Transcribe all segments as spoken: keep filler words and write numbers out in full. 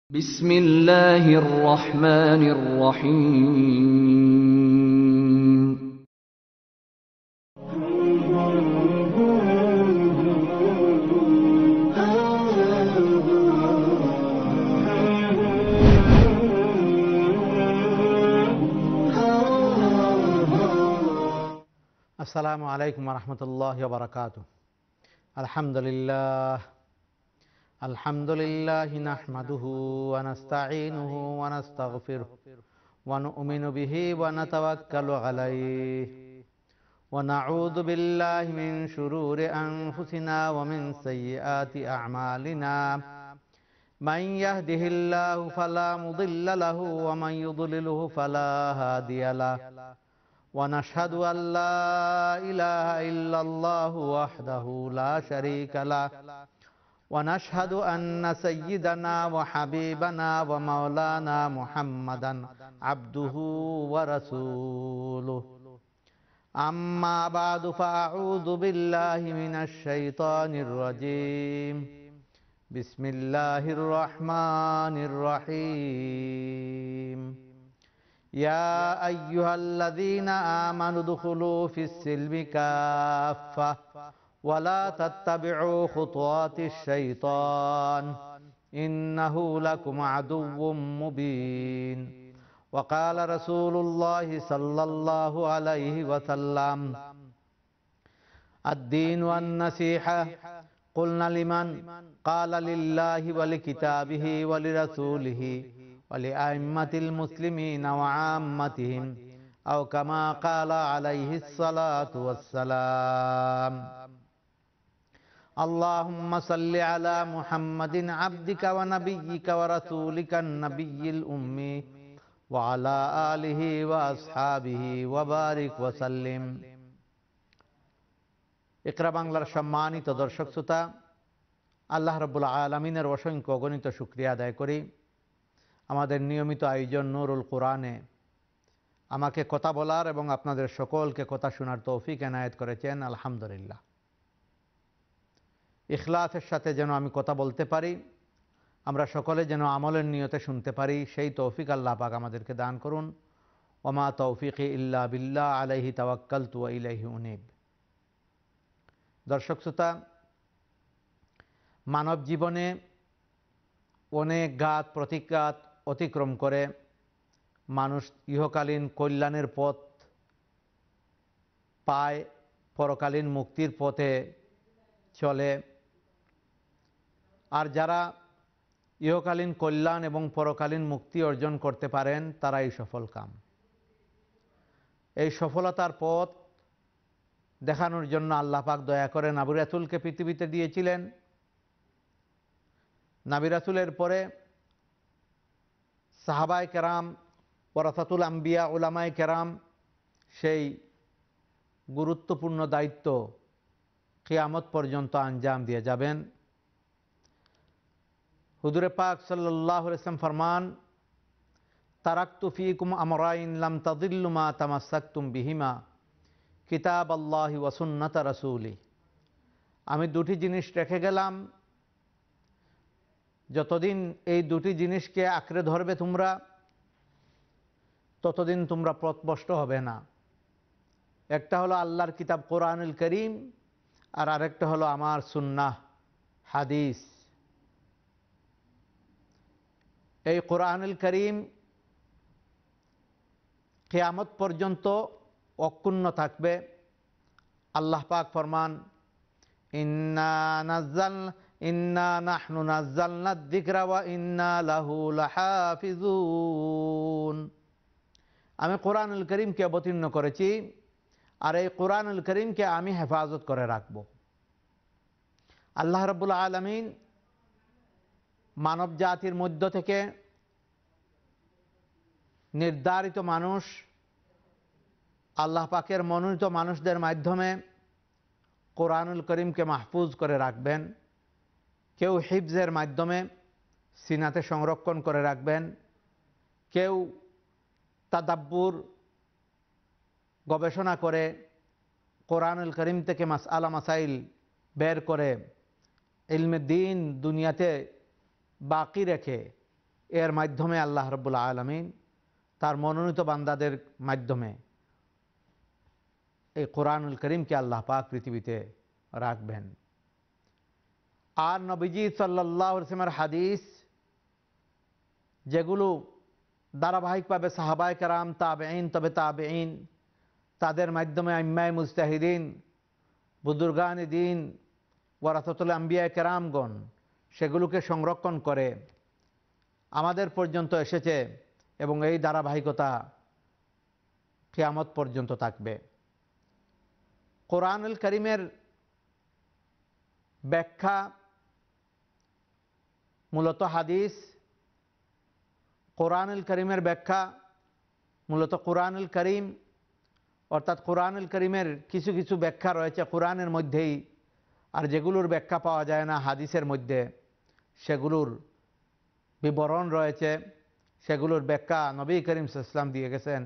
بسم الله الرحمن الرحيم السلام عليكم ورحمة الله وبركاته. الحمد لله الحمد لله نحمده ونستعينه ونستغفره ونؤمن به ونتوكل عليه ونعوذ بالله من شرور أنفسنا ومن سيئات أعمالنا من يهده الله فلا مضل له ومن يضلله فلا هادي له ونشهد أن لا إله إلا الله وحده لا شريك له ونشهد أن سيدنا وحبيبنا ومولانا محمدا عبده ورسوله أما بعد فأعوذ بالله من الشيطان الرجيم بسم الله الرحمن الرحيم يا أيها الذين آمنوا ادخلوا في السلم كافة ولا تتبعوا خطوات الشيطان إنه لكم عدو مبين وقال رسول الله صلى الله عليه وسلم الدين والنصيحة قلنا لمن قال لله ولكتابه ولرسوله ولأئمة المسلمين وعامتهم أو كما قال عليه الصلاة والسلام اللهم صل على محمد عبدك ونبيك ورسولك النبي الأمي وعلى آله وأصحابه وبارك وسلم. ইকরা বাংলার সম্মানিত দর্শক শ্রোতা, আল্লাহ রাব্বুল আলামিনের অসংখ্য অগণিত শুকরিয়া আদায় করি আমাদের নিয়মিত আয়োজন নুরুল কোরআনে আমাকে কথা বলার এবং আপনাদের সকলকে কথা শোনার তৌফিক এনায়েত করেছেন। আলহামদুলিল্লাহ। ইখলাসের সাথে যেন আমি কথা বলতে পারি, আমরা সকলে যেন আমলের নিয়তে শুনতে পারি, সেই তৌফিক আল্লাহ পাক আমাদেরকে দান করুন। ওমা তৌফিকি ইল্লা বিল্লাহ আলাইহি তাওয়াক্কালতু ওয়া ইলাইহি উনীব। দর্শক শ্রোতা, মানব জীবনে অনেক ঘাত প্রতিঘাত অতিক্রম করে মানুষ ইহকালীন কল্যাণের পথ পায়, পরকালীন মুক্তির পথে চলে। আর যারা ইহকালীন কল্যাণ এবং পরকালীন মুক্তি অর্জন করতে পারেন তারাই সফল কাম। এই সফলতার পথ দেখানোর জন্য আল্লাহ পাক দয়া করে নবী রাসূলকে পৃথিবীতে দিয়েছিলেন। নবী রাসূলের পরে সাহাবায়ে কেরাম, ওয়ারাসাতুল আম্বিয়া, উলামায়ে কেরাম সেই গুরুত্বপূর্ণ দায়িত্ব কিয়ামত পর্যন্ত আঞ্জাম দিয়ে যাবেন। হুজুরে পাক সাল্লাল্লাহু আলাইহি ওয়াসাল্লাম ফরমান, তারাকতু ফীকুম আমরাইন লাম তাদিল্লু মা তামাসসাকতুম বিহিমা কিতাবাল্লাহি ওয়া সুন্নাত রাসূলি। আমি দুটি জিনিস রেখে গেলাম, যতদিন এই দুটি জিনিসকে আঁকড়ে ধরবে তোমরা, ততদিন তোমরা পথভ্রষ্ট হবে না। একটা হলো আল্লাহর কিতাব কোরআনুল করিম, আর আরেকটা হলো আমার সুন্নাহ হাদিস। এই কোরআনুল করিম কিয়ামত পর্যন্ত অক্ষুণ্ণ থাকবে। আল্লাহ পাক ফরমান, ইন্না নাযালনা ইন্না নাহনু নাযালনা যিকরা ওয়া ইন্না লাহু লাহাফিজুন। আমি কোরআনুল করিমকে অবতীর্ণ করেছি, আর এই কোরআনুল করিমকে আমি হেফাজত করে রাখব। আল্লাহ রাব্বুল আলামিন মানব জাতির মধ্য থেকে নির্ধারিত মানুষ, আল্লাহ পাকের মনোনীত মানুষদের মাধ্যমে কোরআনুল করিমকে মাহফুজ করে রাখবেন। কেউ হিফজের মাধ্যমে সিনাতে সংরক্ষণ করে রাখবেন, কেউ তাদাব্বুর গবেষণা করে কোরআনুল করিম থেকে মাসআলা মাসাইল বের করে ইলমে দ্বীন দুনিয়াতে বাকি রেখে এর মাধ্যমে আল্লাহ রাব্বুল আলামিন তার মনোনীত বান্দাদের মাধ্যমে এই কোরআনুল করিমকে আল্লাহ পাক পৃথিবীতে রাখবেন। আর নবীজি সাল্লাল্লাহু আলাইহি ওয়াসাল্লামের হাদিস যেগুলো ধারাবাহিকভাবে সাহাবায়ে কেরাম, তাবেঈন, তবে তাবেঈন, তাদের মাধ্যমে আইম্মায়ে মুজতাহিদিন, বুজুর্গানে দ্বীন, ওয়ারাসাতুল আম্বিয়া কেরামগণ সেগুলোকে সংরক্ষণ করে আমাদের পর্যন্ত এসেছে এবং এই ধারাবাহিকতা কিয়ামত পর্যন্ত থাকবে। কোরআনুল কারীমের ব্যাখ্যা মূলত হাদিস, কোরআনুল কারীমের ব্যাখ্যা মূলত কোরআনুল কারীম, অর্থাৎ কোরআনুল কারীমের কিছু কিছু ব্যাখ্যা রয়েছে কোরআনের মধ্যেই, আর যেগুলোর ব্যাখ্যা পাওয়া যায় না হাদিসের মধ্যে সেগুলোর বিবরণ রয়েছে, সেগুলোর ব্যাখ্যা নবী করিম সাল্লাল্লাহু আলাইহি ওয়াসাল্লাম দিয়ে গেছেন।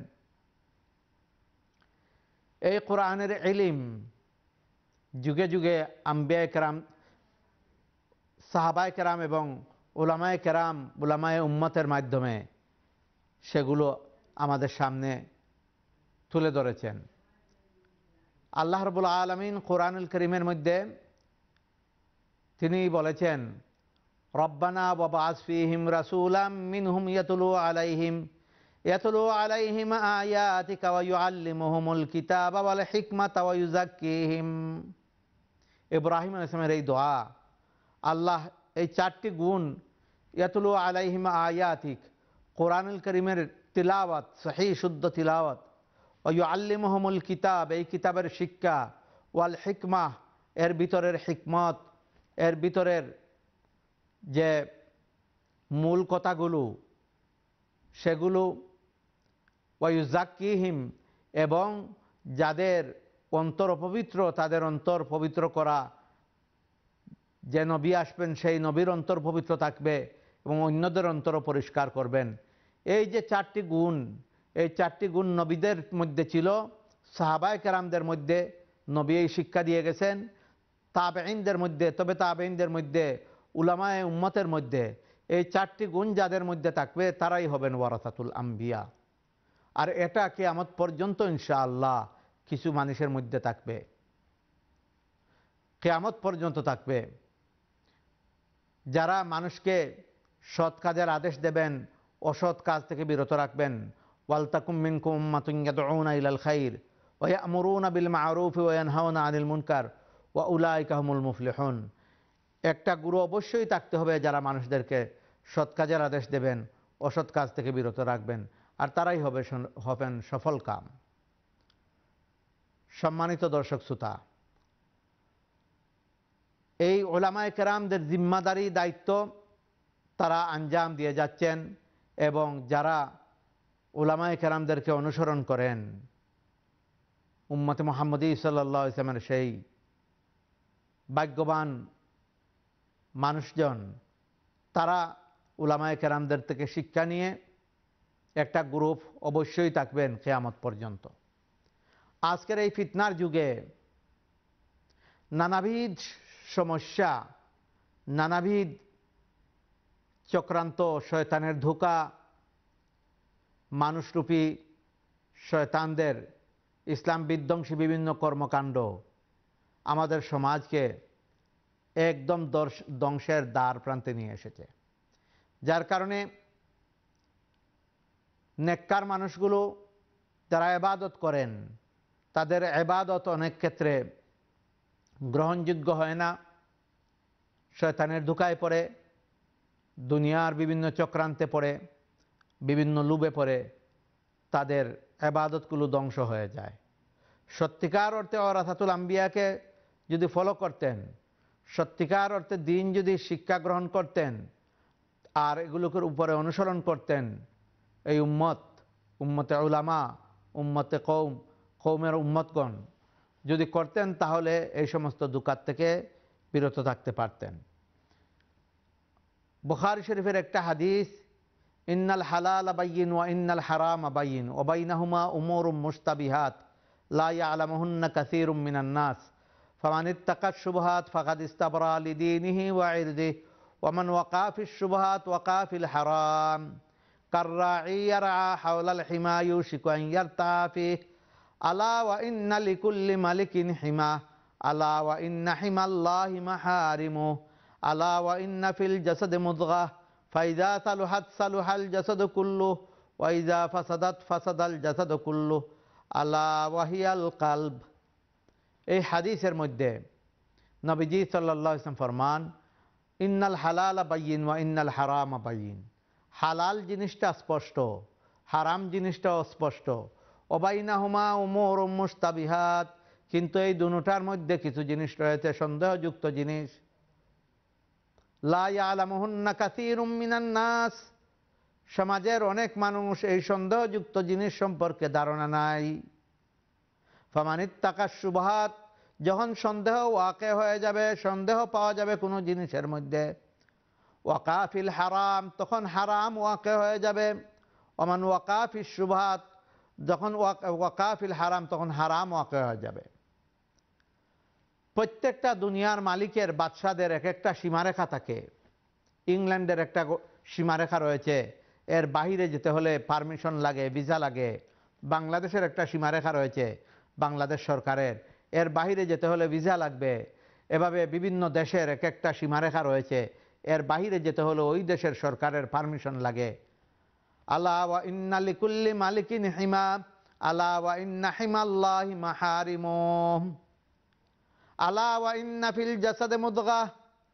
এই কোরআনের ইলম যুগে যুগে আম্বিয়া কেরাম, সাহাবায়ে কেরাম এবং উলামায়ে কেরাম, উলামায়ে উম্মতের মাধ্যমে সেগুলো আমাদের সামনে তুলে ধরেছেন। আল্লাহ রাব্বুল আলামিন কোরআনুল কারীমের মধ্যে তিনি বলেছেন, রব্বানা ওয়াবআস ফীহিম রাসূলাম মিনহুম ইয়াতলু আলাইহিম ইয়াতলু আলাইহিম আয়াতিকা ওয়া ইউআল্লিমুহুমুল কিতাবা ওয়াল হিকমাতা ওয়া ইউযাক্কিহিম। ইব্রাহিম আলাইহিস সালামের এই দোয়া, আল্লাহ এই চারটি গুণ, ইয়াতলু আলাইহিম আয়াতিক, কোরআনুল কারীমের তিলাওয়াত, সহিহ শুদ্ধ তিলাওয়াত, ওয়া ইউআল্লিমুহুমুল কিতাব, এই কিতাবের শিক্ষা, ওয়াল হিকমাহ, এর ভিতরের হিকমত, এর ভিতরের যে মূল কথাগুলো সেগুলো, ওয়া ইউযাক্কিহিম, এবং যাদের অন্তর অপবিত্র তাদের অন্তর পবিত্র করা, যে নবী আসবেন সেই নবীর অন্তর পবিত্র থাকবে এবং অন্যদের অন্তরও পরিষ্কার করবেন। এই যে চারটি গুণ, এই চারটি গুণ নবীদের মধ্যে ছিল, সাহাবায়ে কেরামদের মধ্যে নবী এই শিক্ষা দিয়ে গেছেন, তাবেঈনদের মধ্যে, তবে তাবেঈনদের মধ্যে, উলামায়ে উম্মতের মধ্যে এই চারটি গুণ যাদের মধ্যে থাকবে তারাই হবেন ওয়ারাসাতুল আম্বিয়া। আর এটা কিয়ামত পর্যন্ত ইনশাআল্লাহ কিছু মানুষের মধ্যে থাকবে, কিয়ামত পর্যন্ত থাকবে, যারা মানুষকে সৎ কাজের আদেশ দেবেন, অসৎ কাজ থেকে বিরত রাখবেন। ওয়ালতাকুম মিনকুম উম্মাতুন ইয়াদউনা ইলাল খাইর ওয়া ইয়া'মুরুনা বিল মা'রুফ ওয়া ইয়ানহাউনা আনিল মুনকার ওয়া উলাইকা হুমুল মুফলিহুন। একটা গুরু অবশ্যই থাকতে হবে যারা মানুষদেরকে সৎ কাজের আদেশ দেবেন, অসৎ কাজ থেকে বিরত রাখবেন, আর তারাই হবে হবেন সফল কাম। সম্মানিত দর্শক শ্রোতা, এই উলামায়ে কেরামদের জিম্মাদারি, দায়িত্ব তারা আঞ্জাম দিয়ে যাচ্ছেন, এবং যারা উলামায়ে কেরামদেরকে অনুসরণ করেন, উম্মতে মুহাম্মদী সাল্লাল্লাহু আলাইহি ওয়াসাল্লামের সেই ভাগ্যবান মানুষজন, তারা উলামায়ে কেরামদের থেকে শিক্ষা নিয়ে একটা গ্রুপ অবশ্যই থাকবেন কিয়ামত পর্যন্ত। আজকের এই ফিতনার যুগে নানাবিধ সমস্যা, নানাবিধ চক্রান্ত, শয়তানের ধোঁকা, মানুষরূপী শয়তানদের ইসলাম বিধ্বংসী বিভিন্ন কর্মকাণ্ড আমাদের সমাজকে একদম ধ্বংসের দ্বার প্রান্তে নিয়ে এসেছে, যার কারণে নেককার মানুষগুলো যারা ইবাদত করেন তাদের ইবাদত অনেক ক্ষেত্রে গ্রহণযোগ্য হয় না, শয়তানের ধোঁকায় পড়ে, দুনিয়ার বিভিন্ন চক্রান্তে পড়ে, বিভিন্ন লোভে পড়ে তাদের ইবাদতগুলো ধ্বংস হয়ে যায়। সত্যিকার অর্থে ওয়ারাসাতুল আম্বিয়াকে যদি ফলো করতেন, সত্যিকার অর্থে দিন যদি শিক্ষা গ্রহণ করতেন আর এগুলোকে উপরে অনুসরণ করতেন, এই উম্মত, উম্মতে উলামা, উম্মতে কৌম, কৌমের উম্মতগণ যদি করতেন তাহলে এই সমস্ত দুকাত থেকে বিরত থাকতে পারতেন। বুখারী শরীফের একটা হাদিস, ইন্নাল হালাল বাইয়িন ওয়া ইন্নাল হারাম বাইয়িন ওয়া বাইনাহুমা উমুরুম মুশতাবিহাত লা ইয়ালামুহুন্না কাসীরুম মিনান নাস ফামান ইত্তাকা শুবহাত ফাকাদ ইস্তাবরা লিদীনিহি ওয়া ইরদিহি ওয়ামান ওয়াকা ফিশ শুবহাত ওয়াকা ফিল হারাম কাররাঈ ইয়ারআ হাওলাল হিমা ইউশিকু আন ইয়ারতা ফিহি আলা ওয়া ইন্না লিকুল্লি মালিকিন হিমা আলা ওয়া ইন্না হিমাল্লাহি মাহারিমু আলা ওয়া ইন্না ফিল জাসাদি মুদগাহ ফাইযা সালুহাত সালুহাল জাসাদু কুল্লুহু ওয়া ইযা ফাসাদাত ফাসাদাল জাসাদু কুল্লুহু আলা ওয়া হিয়াল কালব। এই হাদিসের মধ্যে নবীজি সাল্লাল্লাহু আলাইহি ওয়াসাল্লাম ফরমান, ইন্নাল হালালা বাইয়িন ওয়া ইন্নাল হারামা বাইয়িন। হালাল জিনিসটা স্পষ্ট, হারাম জিনিসটা অস্পষ্ট। ওবাইনাহুমা উমুরুম মুশতাবিহাত, কিন্তু এই দুটোটার মধ্যে কিছু জিনিস রয়েছে সন্দেহযুক্ত জিনিস। লা ইয়ালামুহুন্না কাসীরুম মিনান নাস, সমাজের অনেক মানুষ এই সন্দেহযুক্ত জিনিস সম্পর্কে ধারণা নাই। ফামানিত্তাকাশ শুবহাত, যখন সন্দেহ ওয়াকে হয়ে যাবে, সন্দেহ পাওয়া যাবে কোনো জিনিসের মধ্যে, ওয়াকা ফিল হারাম, তখন হারাম ওয়াকে হয়ে যাবে। ওমান ওয়াকা ফিশ শুবহাত, যখন ওয়াকা ফিল হারাম, তখন হারাম ওয়াকে হয়ে যাবে। প্রত্যেকটা দুনিয়ার মালিকের বাদশাদের এক একটা সীমারেখা থাকে। ইংল্যান্ডের একটা সীমারেখা রয়েছে, এর বাহিরে যেতে হলে পারমিশন লাগে, ভিসা লাগে। বাংলাদেশের একটা সীমারেখা রয়েছে বাংলাদেশ সরকারের, এর বাহিরে যেতে হলে ভিসা লাগবে। এভাবে বিভিন্ন দেশের এক একটা সীমারেখা রয়েছে, এর বাহিরে যেতে হলে ওই দেশের সরকারের পারমিশন লাগে। আলা ওয়া ইন্না লিকুল্লি মালিকিন হিমা আলা ওয়া ইন্না হিমাল্লাহি মাহারিমুহু আলা ওয়া ইন্না ফিল জাসাদি মুদগাহ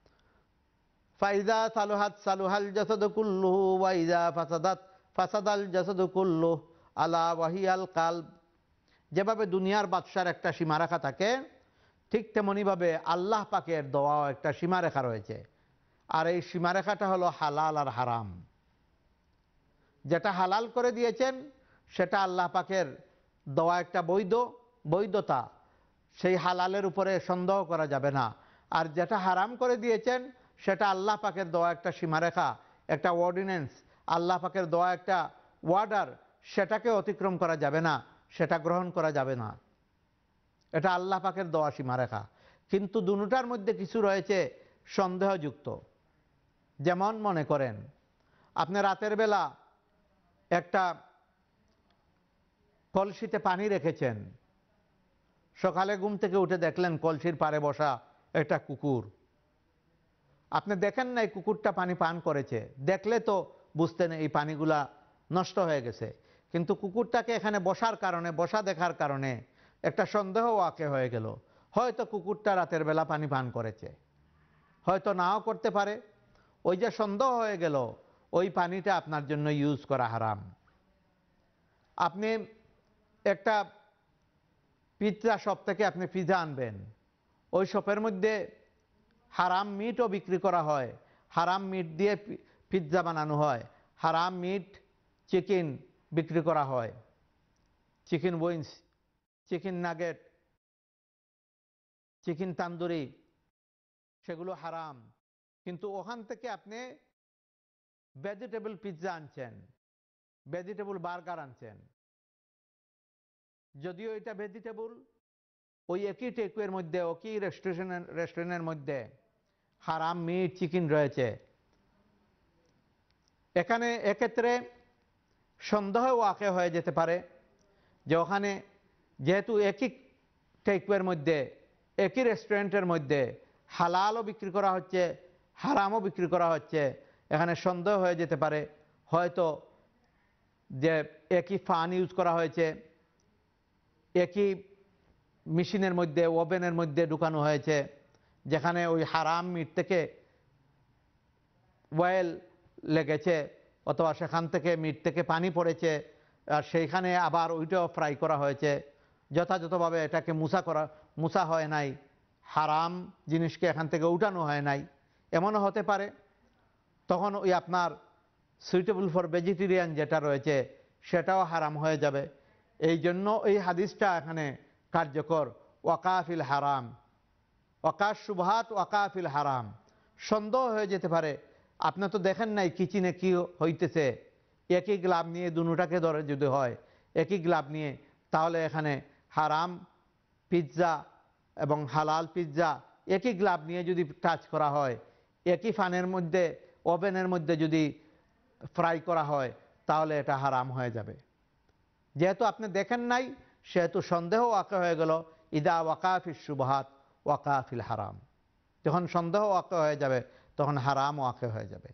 ফাইযা সালুহাত সালুহাল জাসাদু কুল্লুহু ওয়া ইযা ফাসাদাত ফাসাদাল জাসাদু কুল্লুহু আলা ওয়া হিয়াল কালব। যেভাবে দুনিয়ার বাদশার একটা সীমারেখা থাকে, ঠিক তেমনিভাবে আল্লাহ পাকের দেওয়া একটা সীমারেখা রয়েছে। আর এই সীমারেখাটা হলো হালাল আর হারাম। যেটা হালাল করে দিয়েছেন সেটা আল্লাহ পাকের দেওয়া একটা বৈধ বৈধতা, সেই হালালের উপরে সন্দেহ করা যাবে না। আর যেটা হারাম করে দিয়েছেন সেটা আল্লাহ পাকের দেওয়া একটা সীমারেখা, একটা অর্ডিন্যান্স, আল্লাহ পাকের দেওয়া একটা ওয়ার্ডার, সেটাকে অতিক্রম করা যাবে না, সেটা গ্রহণ করা যাবে না। এটা আল্লাহ পাকের দেওয়া সীমারেখা। কিন্তু দুটোটার মধ্যে কিছু রয়েছে সন্দেহযুক্ত। যেমন মনে করেন আপনি রাতের বেলা একটা কলসিতে পানি রেখেছেন, সকালে ঘুম থেকে উঠে দেখলেন কলসির পাড়ে বসা একটা কুকুর। আপনি দেখেন না এই কুকুরটা পানি পান করেছে, দেখলে তো বুঝতেন এই পানিগুলা নষ্ট হয়ে গেছে। কিন্তু কুকুরটাকে এখানে বসার কারণে, বসা দেখার কারণে একটা সন্দেহ ওয়াকে হয়ে গেল, হয়তো কুকুরটা রাতের বেলা পানি পান করেছে, হয়তো নাও করতে পারে। ওই যে সন্দেহ হয়ে গেল, ওই পানিটা আপনার জন্য ইউজ করা হারাম। আপনি একটা পিৎজা শপ থেকে আপনি পিৎজা আনবেন, ওই শপের মধ্যে হারাম মিটও বিক্রি করা হয়, হারাম মিট দিয়ে পিৎজা বানানো হয়, হারাম মিট চিকেন বিক্রি করা হয়, chicken wings, chicken nugget, chicken tandoori, সেগুলো হারাম। কিন্তু ওখান থেকে আপনি ভেজিটেবল পিৎজা আনছেন, ভেজিটেবল বার্গার আনছেন, যদিও এটা ভেজিটেবল, ওই একই টেকওয়ের মধ্যে, একই রেস্টুরেন্ট রেস্টুরেন্টের মধ্যে হারাম মিট চিকেন রয়েছে। এখানে এক্ষেত্রে সন্দেহ ওয়াকে হয়ে যেতে পারে যে ওখানে যেহেতু একই টেকওয়ের মধ্যে, একই রেস্টুরেন্টের মধ্যে হালালও বিক্রি করা হচ্ছে, হারামও বিক্রি করা হচ্ছে, এখানে সন্দেহ হয়ে যেতে পারে হয়তো যে একই ফান ইউজ করা হয়েছে, একই মেশিনের মধ্যে, ওভেনের মধ্যে ঢুকানো হয়েছে, যেখানে ওই হারাম মিট থেকে অয়েল লেগেছে, অথবা সেখান থেকে মিট থেকে পানি পড়েছে, আর সেইখানে আবার ওইটাও ফ্রাই করা হয়েছে, যথাযথভাবে এটাকে মুসা করা মুসা হয় নাই, হারাম জিনিসকে এখান থেকে উঠানো হয় নাই, এমনও হতে পারে। তখন ওই আপনার সুইটেবল ফর ভেজিটেরিয়ান যেটা রয়েছে সেটাও হারাম হয়ে যাবে। এই জন্য এই হাদিসটা এখানে কার্যকর। ওয়াকাফিল হারাম, ওয়াকাশ শুবহাত ওয়াকাফিল হারাম। সন্দেহ হয়ে যেতে পারে, আপনি তো দেখেন নাই কিচেনে কি হইতেছে, একই গ্লাভ নিয়ে দুটাকে ধরে যদি হয়, একই গ্লাভ নিয়ে, তাহলে এখানে হারাম পিৎজা এবং হালাল পিৎজা একই গ্লাভ নিয়ে যদি টাচ করা হয়, একই ফানের মধ্যে ওভেনের মধ্যে যদি ফ্রাই করা হয় তাহলে এটা হারাম হয়ে যাবে। যেহেতু আপনি দেখেন নাই সেহেতু সন্দেহ ওয়াকা হয়ে গেল। ইদা ওয়াকাফিল শুবহাত ওয়াকাফিল হারাম, যখন সন্দেহ ওয়াকা হয়ে যাবে তখন হারাম ওয়াকা হয়ে যাবে।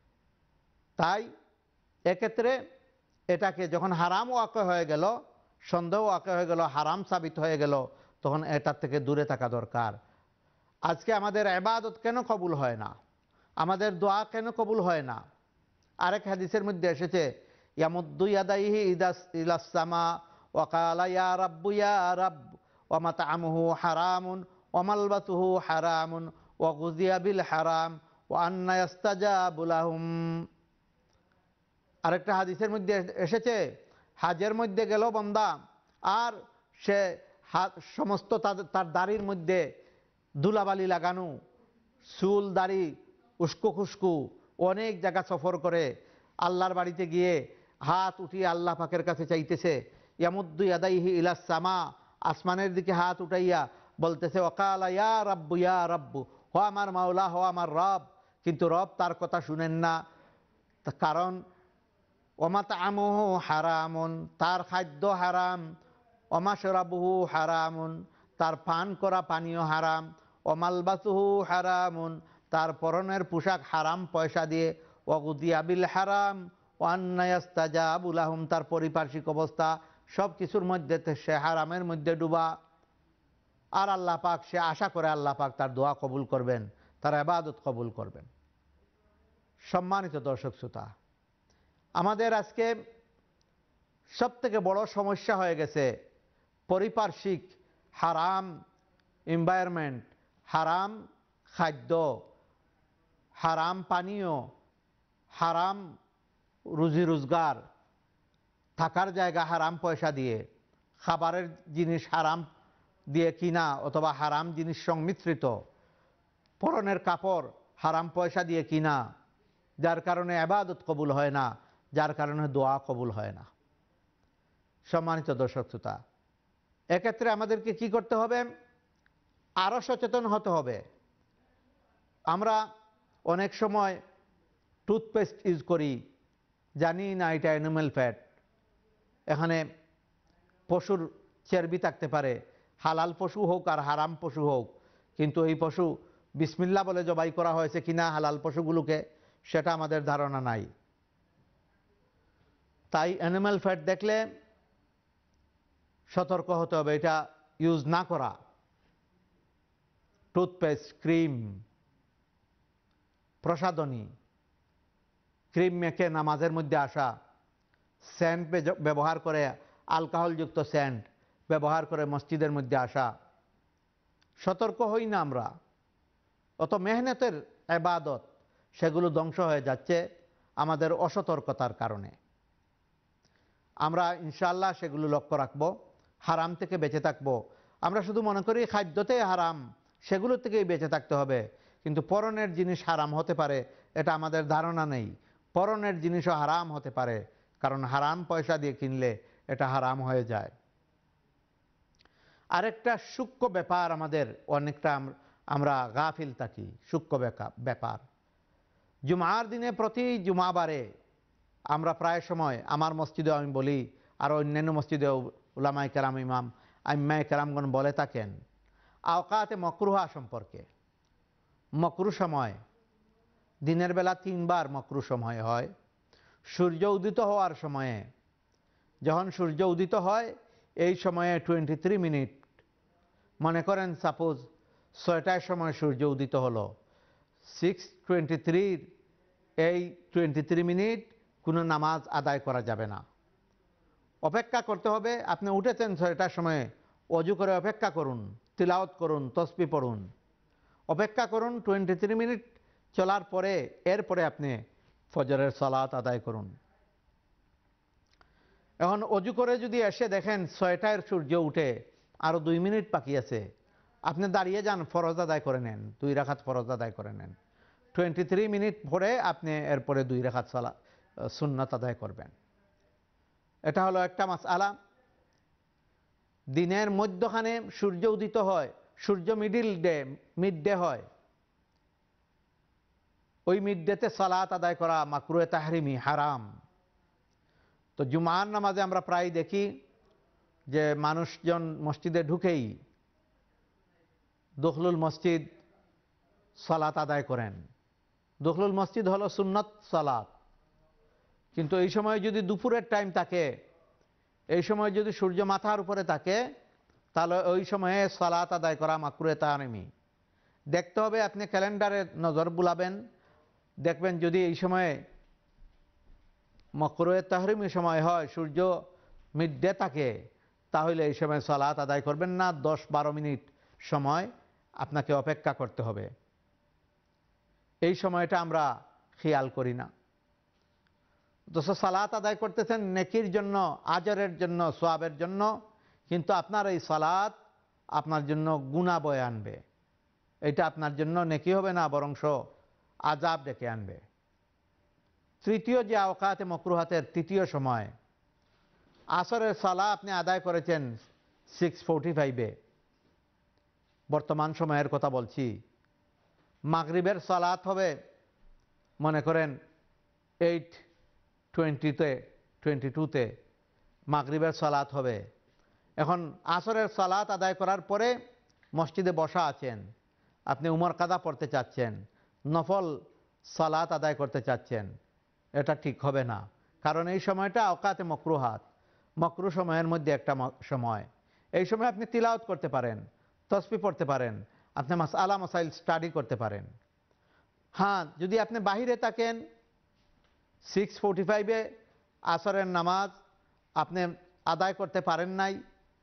তাই এক্ষেত্রে এটাকে যখন হারাম ওয়াকা হয়ে গেল, সন্দেহ ওয়াকা হয়ে গেল, হারাম সাবিত হয়ে গেল, তখন এটার থেকে দূরে থাকা দরকার। আজকে আমাদের ইবাদত কেন কবুল হয় না, আমাদের দোয়া কেন কবুল হয় না? আরেক হাদিসের মধ্যে এসেছে ইয়ামুদ্দু ইয়াদাইহি ইদাস ইলাস সামা ওয়া ক্বালা ইয়া রাব্বু ইয়া রাব্ব ওয়া মাতআমুহু হারামুন ওয়া মালবাসুহু হারামুন ওয়া গুযিয়া বিল হারাম ওয়া আন্না ইস্তাজাবু লাহুম। আরেকটা হাদিসের মধ্যে এসেছে হাজের মধ্যে গেল বান্দা, আর সে সমস্ত তার দাড়ির মধ্যে ধুলাবালি লাগানো, চুল দাড়ি উস্কো খুস্কু, অনেক জায়গা সফর করে আল্লাহর বাড়িতে গিয়ে হাত উঠিয়ে আল্লাহ পাকের কাছে চাইতেছে। ইয়ামুদ্দু ইয়াদাইহি ইলাস সামা, আসমানের দিকে হাত উঠাইয়া বলতেছে ওয়াকালা ইয়া রাব্বু ইয়া রাব্বু, হো আমার মাওলা, হো আমার রব। কিন্তু রব তার কথা শুনেন না, কারণ ওমাতআমুহু হারামুন, তার খাদ্য হারাম, ওমাশরাবুহু হারামুন, তার পান করা পানীয় হারাম, ওমালবাসুহু হারামুন, তার পরনের পোশাক হারাম পয়সা দিয়ে, ওয়াগুদিয়া বিল হারাম ওয়ান্না ইস্তাজাবু লাহুম, তার পারিপার্শ্বিক অবস্থা সব কিছুর মধ্যে সে হারামের মধ্যে ডুবা। আর আল্লাহ পাক সে আশা করে আল্লাহ পাক তার দোয়া কবুল করবেন, তার ইবাদত কবুল করবেন। সম্মানিত দর্শক শ্রোতা, আমাদের আজকে সব থেকে বড় সমস্যা হয়ে গেছে পারিপার্শ্বিক হারাম এনভায়রনমেন্ট, হারাম খাদ্য, হারাম পানীয়, হারাম রুজি রোজগার, থাকার জায়গা হারাম পয়সা দিয়ে, খাবারের জিনিস হারাম দিয়ে কিনা অথবা হারাম জিনিস সংমিশ্রিত, পরনের কাপড় হারাম পয়সা দিয়ে কিনা, যার কারণে ইবাদত কবুল হয় না, যার কারণে দোয়া কবুল হয় না। সম্মানিত দর্শক শ্রোতা, এক্ষেত্রে আমাদেরকে কি করতে হবে? আরো সচেতন হতে হবে। আমরা অনেক সময় টুথপেস্ট ইউজ করি, জানি না এটা অ্যানিম্যাল ফ্যাট, এখানে পশুর চর্বি থাকতে পারে, হালাল পশু হোক আর হারাম পশু হোক, কিন্তু এই পশু বিসমিল্লাহ বলে জবাই করা হয়েছে কিনা হালাল পশুগুলোকে সেটা আমাদের ধারণা নাই। তাই অ্যানিম্যাল ফ্যাট দেখলে সতর্ক হতে হবে, এটা ইউজ না করা। টুথপেস্ট, ক্রিম, প্রসাধনী, ক্রিম মেখে নামাজের মধ্যে আসা, সেন্ট ব্যবহার করে, অ্যালকোহলযুক্ত সেন্ট ব্যবহার করে মসজিদের মধ্যে আসা, সতর্ক হই না আমরা। অত মেহনতের ইবাদত সেগুলো ধ্বংস হয়ে যাচ্ছে আমাদের অসতর্কতার কারণে। আমরা ইনশাআল্লাহ সেগুলো লক্ষ্য রাখবো, হারাম থেকে বেঁচে থাকবো। আমরা শুধু মনে করি খাদ্যতে হারাম, সেগুলোর থেকেই বেঁচে থাকতে হবে, কিন্তু পরনের জিনিস হারাম হতে পারে এটা আমাদের ধারণা নেই। পরনের জিনিসও হারাম হতে পারে, কারণ হারাম পয়সা দিয়ে কিনলে এটা হারাম হয়ে যায়। আরেকটা সূক্ষ্ম ব্যাপার আমাদের অনেকটা আমরা গাফিল থাকি, সূক্ষ্ম ব্যাপার। জুমার দিনে প্রতি জুমাবারে আমরা প্রায় সময়, আমার মসজিদে আমি বলি আর অন্যান্য মসজিদে উলামায়ে কেরাম, ইমাম আইম্মায়ে কেরামগণ বলে থাকেন আওকাতে মাকরুহা সম্পর্কে। মাকরু সময় দিনের বেলা তিনবার মাকরু সময় হয়। সূর্য উদিত হওয়ার সময়ে, যখন সূর্য উদিত হয় এই সময়ে টোয়েন্টি থ্রি মিনিট, মনে করেন সাপোজ ছয়টার সময় সূর্য উদিত হলো, সিক্স টোয়েন্টি থ্রির এই টোয়েন্টি থ্রি মিনিট কোনো নামাজ আদায় করা যাবে না, অপেক্ষা করতে হবে। আপনি উঠেছেন ছয়টার সময়ে, অজু করে অপেক্ষা করুন, তিলাওয়াত করুন, তসবিহ পড়ুন, অপেক্ষা করুন টোয়েন্টি থ্রি মিনিট চলার পরে, এরপরে আপনি ফজরের সালাত আদায় করুন। এখন অজু করে যদি এসে দেখেন ছয়টায় সূর্য উঠে আরো দুই মিনিট বাকি আছে, আপনি দাঁড়িয়ে যান, ফরজ আদায় করে নেন, দুই রাকাত ফরজ আদায় করে নেন। টোয়েন্টি থ্রি মিনিট পরে আপনি এরপরে দুই রাকাত সালাত সুন্নাত আদায় করবেন। এটা হলো একটা মাসআলা। দিনের মধ্যখানে সূর্য উদিত হয়, সূর্য মিডিল ডে, মিড ডে হয়, ওই মিডডেতে সালাত আদায় করা মাকরুহে তাহরিমি, হারাম। তো জুমার নামাজে আমরা প্রায় দেখি যে মানুষজন মসজিদে ঢুকেই দখলুল মসজিদ সালাত আদায় করেন। দখলুল মসজিদ হলো সুন্নত সালাত, কিন্তু এই সময় যদি দুপুরের টাইম থাকে, এই সময় যদি সূর্য মাথার উপরে থাকে, তাহলে ওই সময়ে সালাত আদায় করা মাকরুহে তাহরিমি। দেখতে হবে, আপনি ক্যালেন্ডারে নজর বুলাবেন, দেখবেন যদি এই সময়ে মাকরুহে তাহরিমি সময় হয়, সূর্য মিডডে থাকে, তাহলে এই সময় সালাত আদায় করবেন না। দশ বারো মিনিট সময় আপনাকে অপেক্ষা করতে হবে। এই সময়টা আমরা খেয়াল করি না। অথচ সালাত আদায় করতেছেন নেকির জন্য, আজরের জন্য, সোয়াবের জন্য, কিন্তু আপনার এই সালাত আপনার জন্য গুনাহ বয়ে আনবে। এটা আপনার জন্য নেকি হবে না, বরংশ আযাব ডেকে আনবে। তৃতীয় যে আওকাতে মাকরুহাতের তৃতীয় সময়, আসরের সালাত আপনি আদায় করেছেন সিক্স ফোর্টি ফাইভে, বর্তমান সময়ের কথা বলছি। মাগরিবের সালাত হবে মনে করেন এইট টোয়েন্টিতে টোয়েন্টি টুতে মাগরিবের সালাত হবে। এখন আসরের সালাত আদায় করার পরে মসজিদে বসা আছেন, আপনি উমর কাদা পড়তে চাচ্ছেন, নফল সালাত আদায় করতে চাচ্ছেন, এটা ঠিক হবে না। কারণ এই সময়টা আওকাতে মাকরুহাত, মাকরু সময়ের মধ্যে একটা সময়। এই সময় আপনি তিলাওয়াত করতে পারেন, তসবিহ পড়তে পারেন, আপনি মাসআলা মাসাইল স্টাডি করতে পারেন। হ্যাঁ, যদি আপনি বাহিরে থাকেন, সিক্স ফোর্টি ফাইভে আসরের নামাজ আপনি আদায় করতে পারেন নাই,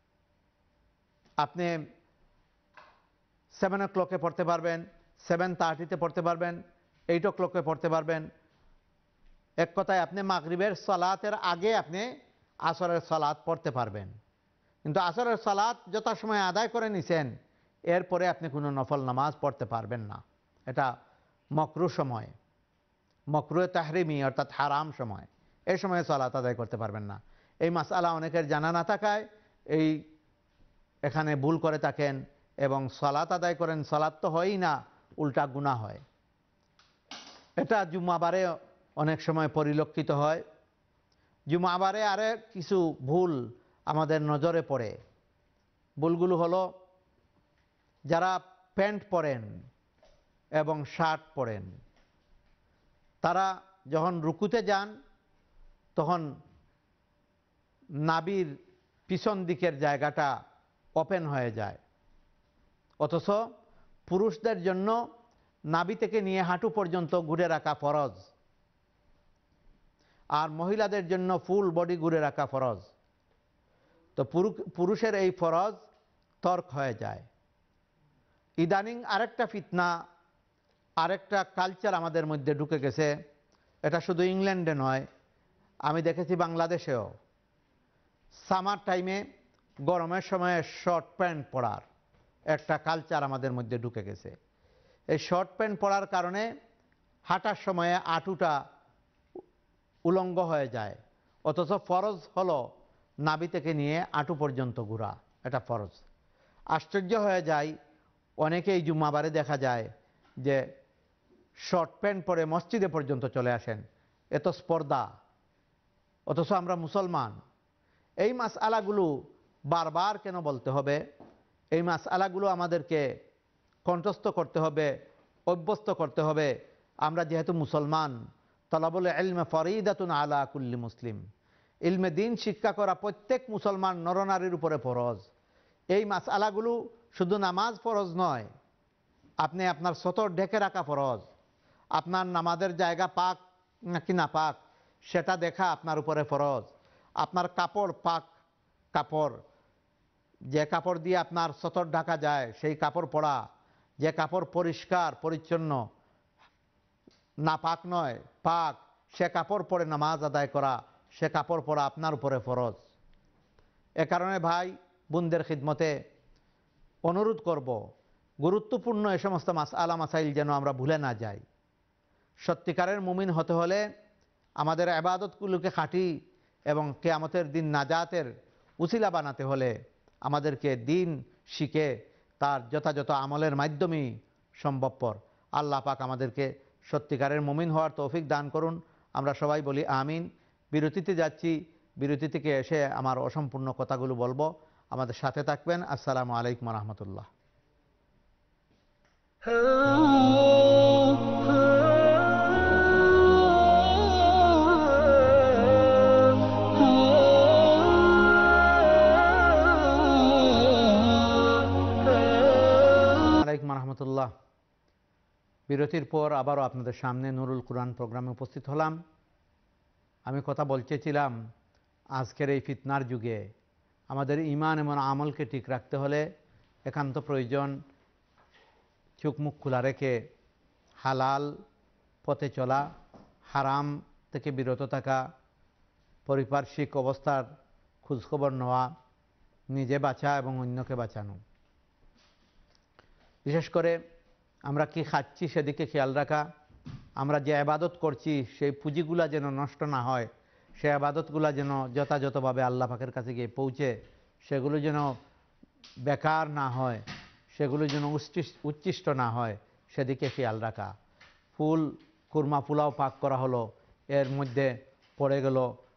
আপনি সেভেন ও ক্লকে পড়তে পারবেন, সেভেন থার্টিতে পড়তে পারবেন, এইট ও ক্লকে পড়তে পারবেন। এক কথায় আপনি মাগরিবের সালাতের আগে আপনি আসরের সালাত পড়তে পারবেন। কিন্তু আসরের সালাত যথাসময়ে আদায় করে নিছেন, এরপরে আপনি কোনো নফল নামাজ পড়তে পারবেন না। এটা মাকরু সময়, মাকরুহে তাহরিমি অর্থাৎ হারাম সময়। এই সময়ে সালাত আদায় করতে পারবেন না। এই মাসআলা অনেকের জানা না থাকায় এই এখানে ভুল করে থাকেন এবং সালাত আদায় করেন, সালাত তো হয়ই না, উল্টা গুনাহ হয়। এটা জুমাবারে অনেক সময় পরিলক্ষিত হয়। জুমাবারে আরে কিছু ভুল আমাদের নজরে পড়ে। ভুলগুলো হলো, যারা প্যান্ট পরেন এবং শার্ট পরেন, তারা যখন রুকুতে যান তখন নাভির পিছন দিকের জায়গাটা ওপেন হয়ে যায়। অথচ পুরুষদের জন্য নাভি থেকে নিয়ে হাঁটু পর্যন্ত ঘুরে রাখা ফরজ, আর মহিলাদের জন্য ফুল বডি ঘুরে রাখা ফরজ। তো পুরুষের এই ফরজ তর্ক হয়ে যায়। ইদানিং আরেকটা ফিতনা, আরেকটা কালচার আমাদের মধ্যে ঢুকে গেছে। এটা শুধু ইংল্যান্ডে নয়, আমি দেখেছি বাংলাদেশেও। সামার টাইমে, গরমের সময়ে শর্ট প্যান্ট পরার একটা কালচার আমাদের মধ্যে ঢুকে গেছে। এই শর্ট প্যান্ট পরার কারণে হাঁটার সময়ে হাঁটুটা উলঙ্গ হয়ে যায়। অথচ ফরজ হলো নাভি থেকে নিয়ে হাঁটু পর্যন্ত ঘোরা, এটা ফরজ। আশ্চর্য হয়ে যায়, অনেকেই জুম্মাবারে দেখা যায় যে শর্ট প্যান্ট পরে মসজিদে পর্যন্ত চলে আসেন। এত স্পর্ধা, অথচ আমরা মুসলমান। এই মাসআলাগুলো বারবার কেন বলতে হবে? এই মাসআলাগুলো আমাদেরকে কণ্ঠস্থ করতে হবে, অভ্যস্ত করতে হবে। আমরা যেহেতু মুসলমান, তলাবুল ইলম ফরিদাতুন আলা কুল্লি মুসলিম, ইলমে দিন শিক্ষা করা প্রত্যেক মুসলমান নরনারীর উপরে ফরজ। এই মাসআলাগুলো শুধু নামাজ ফরজ নয়, আপনি আপনার সতর ঢেকে রাখা ফরজ। আপনার নামাজের জায়গা পাক নাকি না পাক সেটা দেখা আপনার উপরে ফরজ। আপনার কাপড় পাক কাপড়, যে কাপড় দিয়ে আপনার সতর ঢাকা যায় সেই কাপড় পরা, যে কাপড় পরিষ্কার পরিচ্ছন্ন, না পাক নয় পাক, সে কাপড় পরে নামাজ আদায় করা, সে কাপড় পরা আপনার উপরে ফরজ। এ কারণে ভাই বোনদের খিদমতে অনুরোধ করব, গুরুত্বপূর্ণ এ সমস্ত মাসআলা মাসাইল যেন আমরা ভুলে না যাই। সত্যিকারের মুমিন হতে হলে আমাদের ইবাদতগুলোকে খাঁটি এবং কিয়ামতের দিন নাজাতের উসিলা বানাতে হলে আমাদেরকে দিন শিখে তার যথাযথ আমলের মাধ্যমেই সম্ভবপর। আল্লাহ পাক আমাদেরকে সত্যিকারের মুমিন হওয়ার তৌফিক দান করুন। আমরা সবাই বলি আমিন। বিরতিতে যাচ্ছি, বিরতি থেকে এসে আমার অসম্পূর্ণ কথাগুলো বলবো। আমাদের সাথে থাকবেন। আসসালামু আলাইকুম ওয়া রাহমাতুল্লাহ। রহমতুল্লাহ। বিরতির পর আবারও আপনাদের সামনে নুরুল কুরআন প্রোগ্রামে উপস্থিত হলাম। আমি কথা বলতেছিলাম আজকের এই ফিতনার যুগে আমাদের ঈমান এবং আমলকে ঠিক রাখতে হলে একান্ত প্রয়োজন চোখ মুখ খোলা রেখে হালাল পথে চলা, হারাম থেকে বিরত থাকা, পারিপার্শ্বিক অবস্থার খোঁজখবর নেওয়া, নিজে বাঁচা এবং অন্যকে বাঁচানো। বিশেষ করে আমরা কি খাচ্ছি সেদিকে খেয়াল রাখা, আমরা যে ইবাদত করছি সেই পুঁজিগুলা যেন নষ্ট না হয়, সেই ইবাদতগুলা যেন যথাযথভাবে আল্লাহ পাকের কাছে গিয়ে পৌঁছে সেগুলো যেন বেকার না হয়, সেগুলো যেন উচ্ছিষ্ট না হয়, সেদিকে খেয়াল রাখা। ফুল কুরমা পোলাও পাক করা হলো, এর মধ্যে পড়ে গেল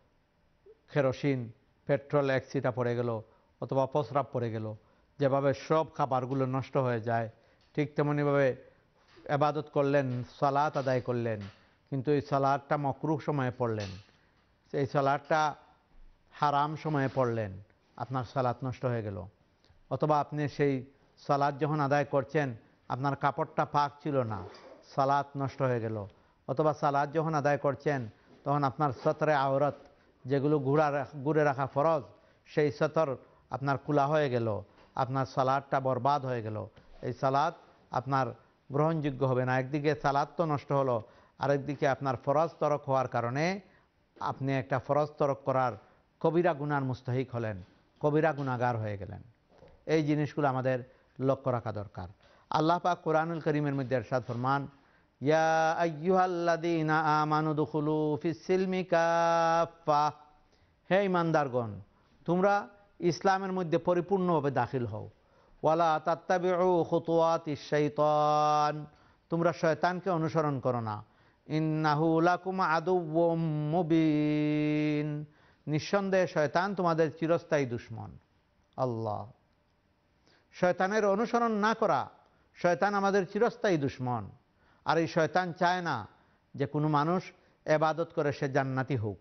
কেরোসিন, পেট্রোল এক ছিটা পড়ে গেল অথবা প্রস্রাব পড়ে গেল, যেভাবে সব খাবারগুলো নষ্ট হয়ে যায়, ঠিক তেমনিভাবে ইবাদত করলেন, সালাত আদায় করলেন, কিন্তু এই সালাতটা মাকরুহ সময়ে পড়লেন, এই সালাতটা হারাম সময়ে পড়লেন, আপনার সালাত নষ্ট হয়ে গেল। অথবা আপনি সেই সালাত যখন আদায় করছেন আপনার কাপড়টা পাক ছিল না, সালাত নষ্ট হয়ে গেল। অথবা সালাত যখন আদায় করছেন তখন আপনার সতরে আওরাত, যেগুলো ঘুরা ঘুরে রাখা ফরজ, সেই সতর আপনার খোলা হয়ে গেল, আপনার সালাতটা বরবাদ হয়ে গেল। এই সালাত আপনার গ্রহণযোগ্য হবে না। একদিকে সালাত তো নষ্ট হলো, আরেকদিকে আপনার ফরজ তরক হওয়ার কারণে আপনি একটা ফরজ তরক করার কবিরা গুনার মুস্তাহিক হলেন, কবিরা গুনাহগার হয়ে গেলেন। এই জিনিসগুলো আমাদের লক্ষ্য রাখা দরকার। আল্লাহ পাক কোরআনুল কারীমের মধ্যে ইরশাদ ফরমান, ইয়া আইয়ুহাল্লাযীনা আমানু দুখুলু ফিস সিলমি কাফা, হে ঈমানদারগণ তোমরা ইসলামের মধ্যে পরিপূর্ণভাবে দাখিল হও। ওয়ালা তাত্তাবিউ খুতুওয়াতিশ শাইতান, তোমরা শয়তানকে অনুসরণ করো না। ইন্নাহু লাকুম আদুউম মুবিন, নিঃসন্দেহে শয়তান তোমাদের চিরস্থায়ী দুশমন। আল্লাহ, শয়তানের অনুসরণ না করা, শয়তান আমাদের চিরস্থায়ী দুশমন। আর এই শয়তান চায় না যে কোনো মানুষ ইবাদত করে সে জান্নাতি হোক।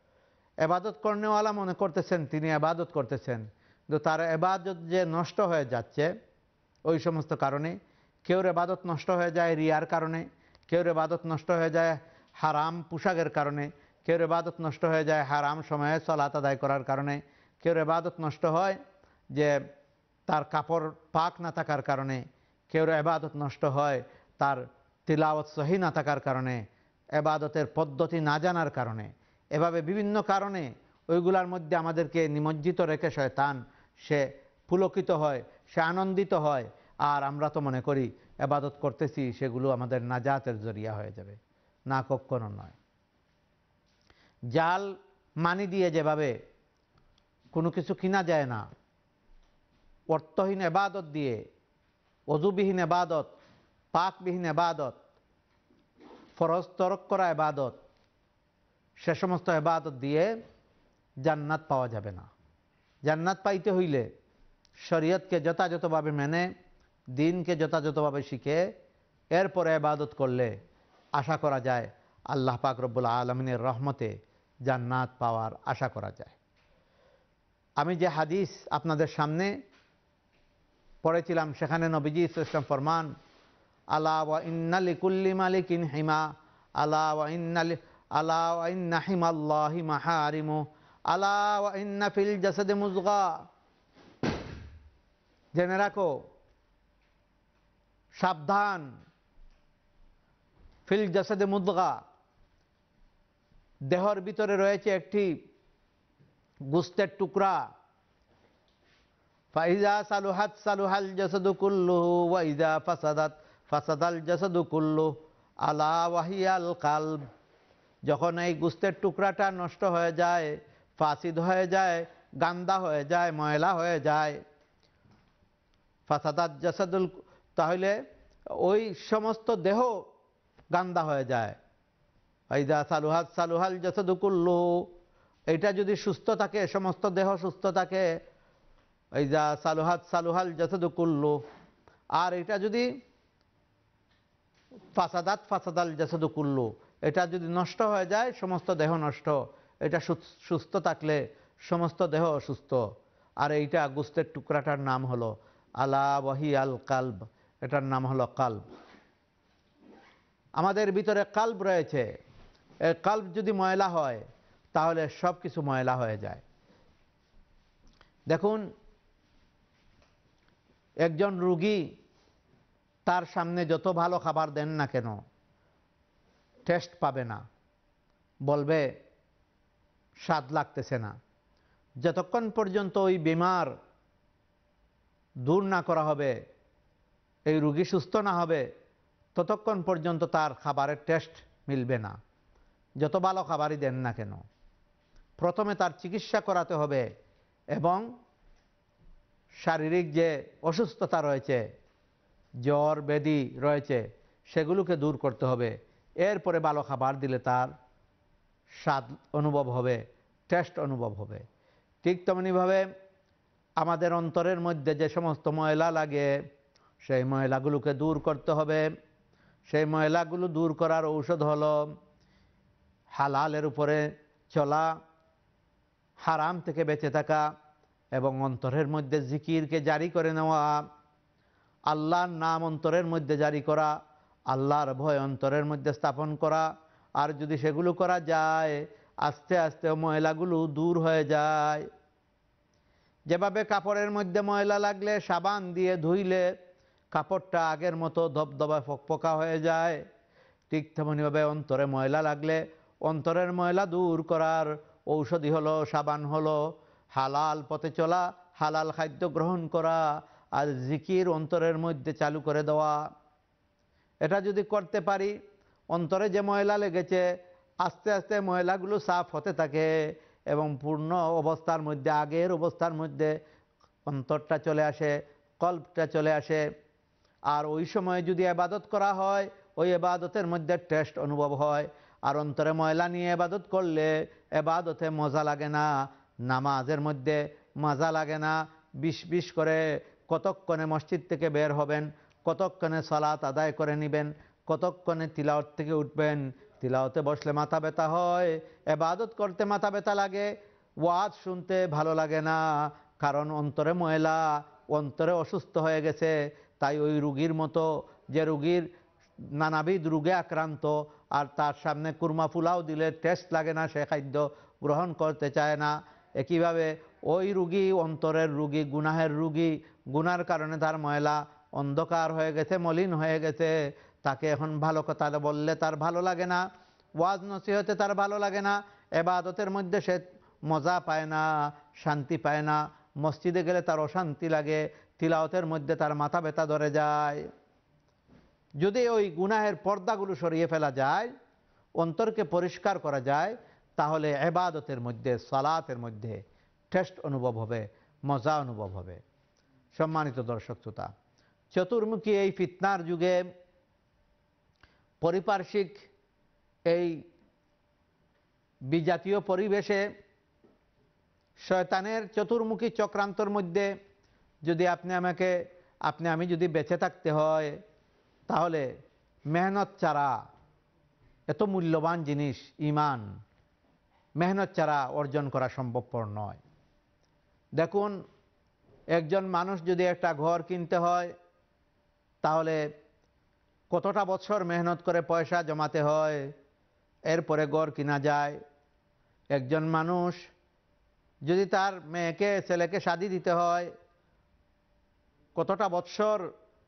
ইবাদত করনেওয়ালা মনে করতেছেন তিনি ইবাদত করতেছেন, কিন্তু তার ইবাদত যে নষ্ট হয়ে যাচ্ছে ওই সমস্ত কারণে। কেউর ইবাদত নষ্ট হয়ে যায় রিয়ার কারণে, কেউর ইবাদত নষ্ট হয়ে যায় হারাম পোশাকের কারণে, কেউর ইবাদত নষ্ট হয়ে যায় হারাম সময়ে সালাত আদায় করার কারণে, কেউর ইবাদত নষ্ট হয় যে তার কাপড় পাক না থাকার কারণে, কেউর ইবাদত নষ্ট হয় তার তিলাওয়াত সহি না থাকার কারণে, ইবাদতের পদ্ধতি না জানার কারণে। এভাবে বিভিন্ন কারণে ওইগুলার মধ্যে আমাদেরকে নিমজ্জিত রেখে শয়তান সে পুলকিত হয়, সে আনন্দিত হয়। আর আমরা তো মনে করি ইবাদত করতেছি, সেগুলো আমাদের নাজাতের জরিয়া হয়ে যাবে। না, কখনো নয়। জাল মানি দিয়ে যেভাবে কোনো কিছু কিনা যায় না, অর্থহীন ইবাদত দিয়ে, ওযুবিহীন ইবাদত, পাকবিহীন ইবাদত, ফরজ তরক করা ইবাদত, সে সমস্ত ইবাদত দিয়ে জান্নাত পাওয়া যাবে না। জান্নাত পাইতে হইলে শরীয়তকে যথাযথভাবে মেনে, দিনকে যথাযথভাবে শিখে এরপরে ইবাদত করলে আশা করা যায় আল্লাহ পাক রব্বুল আলামিনের রহমতে জান্নাত পাওয়ার আশা করা যায়। আমি যে হাদিস আপনাদের সামনে পড়েছিলাম সেখানে নবীজি সাল্লাল্লাহু আলাইহি ওয়াসাল্লাম ফরমান, আলা ওয়া ইন্না লিকুল্লি মালিকিন হিমা, আলা ওয়া ইন্না আলা ওয়া ইন্না হিমাল্লাহি মাহারিমু, আলা ওয়া ইন্না ফিল জাসাদি মুযগা। জেনে রাখো, সাবধান, ফিল জাসাদি মুযগা, দেহর ভিতরে রয়েছে একটি গোশতের টুকরা। ফাইজা সালুহাত সালুহাল জাসাদু কুল্লুহু ওয়া ইজা ফাসাদাত ফাসাদাল জাসাদু কুল্লুহু আলা ওয়াহিয়াল কালব। যখন এই গোশতের টুকরাটা নষ্ট হয়ে যায়, ফাসিদ হয়ে যায়, গান্দা হয়ে যায়, ময়লা হয়ে যায়, ফাসাদাত জাসাদুল, তাহলে ওই সমস্ত দেহ গান্দা হয়ে যায়। ফাইদা সালুহাত সালুহাল জাসাদু কুল্লু, এটা যদি সুস্থ থাকে সমস্ত দেহ সুস্থ থাকে। ফাইদা সালুহাত সালুহাল জাসাদু কুল্লু, আর এটা যদি ফাসাদাত ফাসাদাল জাসাদু কুল্লু, এটা যদি নষ্ট হয়ে যায় সমস্ত দেহ নষ্ট। এটা সুস্থ থাকলে সমস্ত দেহ অসুস্থ। আর এইটা গোস্তের টুকরাটার নাম হলো আলা ওয়াহি আল কালব, এটার নাম হলো কালব। আমাদের ভিতরে কালব রয়েছে, এই কালব যদি ময়লা হয় তাহলে সব কিছু ময়লা হয়ে যায়। দেখুন, একজন রোগী, তার সামনে যত ভালো খাবার দেন না কেন টেস্ট পাবে না, বলবে স্বাদ লাগতেছে না। যতক্ষণ পর্যন্ত ওই বিমার দূর না করা হবে, এই রোগী সুস্থ না হবে, ততক্ষণ পর্যন্ত তার খাবারের টেস্ট মিলবে না, যত ভালো খাবারই দেন না কেন। প্রথমে তার চিকিৎসা করাতে হবে এবং শারীরিক যে অসুস্থতা রয়েছে, জ্বর ব্যাধি রয়েছে, সেগুলোকে দূর করতে হবে। এরপরে ভালো খাবার দিলে তার স্বাদ অনুভব হবে, টেস্ট অনুভব হবে। ঠিক তেমনিভাবে আমাদের অন্তরের মধ্যে যে সমস্ত ময়লা লাগে, সেই ময়লাগুলোকে দূর করতে হবে। সেই ময়লাগুলো দূর করার ঔষধ হলো হালালের উপরে চলা, হারাম থেকে বেঁচে থাকা এবং অন্তরের মধ্যে জিকিরকে জারি করে নেওয়া, আল্লাহর নাম অন্তরের মধ্যে জারি করা, আল্লাহর ভয় অন্তরের মধ্যে স্থাপন করা। আর যদি সেগুলো করা যায়, আস্তে আস্তে ময়লাগুলো দূর হয়ে যায়। যেভাবে কাপড়ের মধ্যে ময়লা লাগলে সাবান দিয়ে ধুইলে কাপড়টা আগের মতো ধবধবা ফকফকা হয়ে যায়, ঠিক তেমনিভাবে অন্তরে ময়লা লাগলে অন্তরের ময়লা দূর করার ঔষধি হলো, সাবান হলো হালাল পথে চলা, হালাল খাদ্য গ্রহণ করা আর জিকির অন্তরের মধ্যে চালু করে দেওয়া। এটা যদি করতে পারি, অন্তরে যে ময়লা লেগেছে আস্তে আস্তে ময়লাগুলো সাফ হতে থাকে এবং পূর্ণ অবস্থার মধ্যে, আগের অবস্থার মধ্যে অন্তরটা চলে আসে, কল্পটা চলে আসে। আর ওই সময় যদি ইবাদত করা হয়, ওই ইবাদতের মধ্যে টেস্ট অনুভব হয়। আর অন্তরে ময়লা নিয়ে ইবাদত করলে ইবাদতে মজা লাগে না, নামাজের মধ্যে মজা লাগে না। বিশ বিশ করে কতক্ষণে মসজিদ থেকে বের হবেন, কতক্ষণে সালাত আদায় করে নেবেন, কতক্ষণে তিলাওয়াত থেকে উঠবেন। তিলাওয়াতে বসলে মাথা ব্যথা হয়, ইবাদত করতে মাথা ব্যথা লাগে, ওয়াজ শুনতে ভালো লাগে না, কারণ অন্তরে ময়লা, অন্তরে অসুস্থ হয়ে গেছে। তাই ওই রোগীর মতো, যে রোগীর নানাবিধ রোগে আক্রান্ত আর তার সামনে কুরমা ফুলাও দিলে টেস্ট লাগে না, সে খাদ্য গ্রহণ করতে চায় না। একইভাবে ওই রোগী অন্তরের রোগী, গুনাহের রোগী, গুনার কারণে তার ময়লা অন্ধকার হয়ে গেছে, মলিন হয়ে গেছে। তাকে এখন ভালো কথা বললে তার ভালো লাগে না, ওয়াজ নসিহতে তার ভালো লাগে না, ইবাদতের মধ্যে সে মজা পায় না, শান্তি পায় না। মসজিদে গেলে তার অশান্তি লাগে, তিলাওয়াতের মধ্যে তার মাথা ব্যথা ধরে যায়। যদি ওই গুনাহের পর্দাগুলো সরিয়ে ফেলা যায়, অন্তরকে পরিষ্কার করা যায়, তাহলে ইবাদতের মধ্যে, সালাতের মধ্যে টেস্ট অনুভব হবে, মজা অনুভব হবে। সম্মানিত দর্শক শ্রোতা, চতুর্মুখী এই ফিতনার যুগে, পারিপার্শ্বিক এই বিজাতীয় পরিবেশে, শয়তানের চতুর্মুখী চক্রান্তর মধ্যে যদি আপনি আমাকে আপনি আমি যদি বেঁচে থাকতে হয়, তাহলে মেহনত ছাড়া, এত মূল্যবান জিনিস ঈমান, মেহনত ছাড়া অর্জন করা সম্ভবপর নয়। দেখুন, একজন মানুষ যদি একটা ঘর কিনতে হয়, তাহলে কতটা বছর মেহনত করে পয়সা জমাতে হয়, এরপরে ঘর কিনা যায়। একজন মানুষ যদি তার মেয়েকে, ছেলেকে শাদী দিতে হয়, কতটা বছর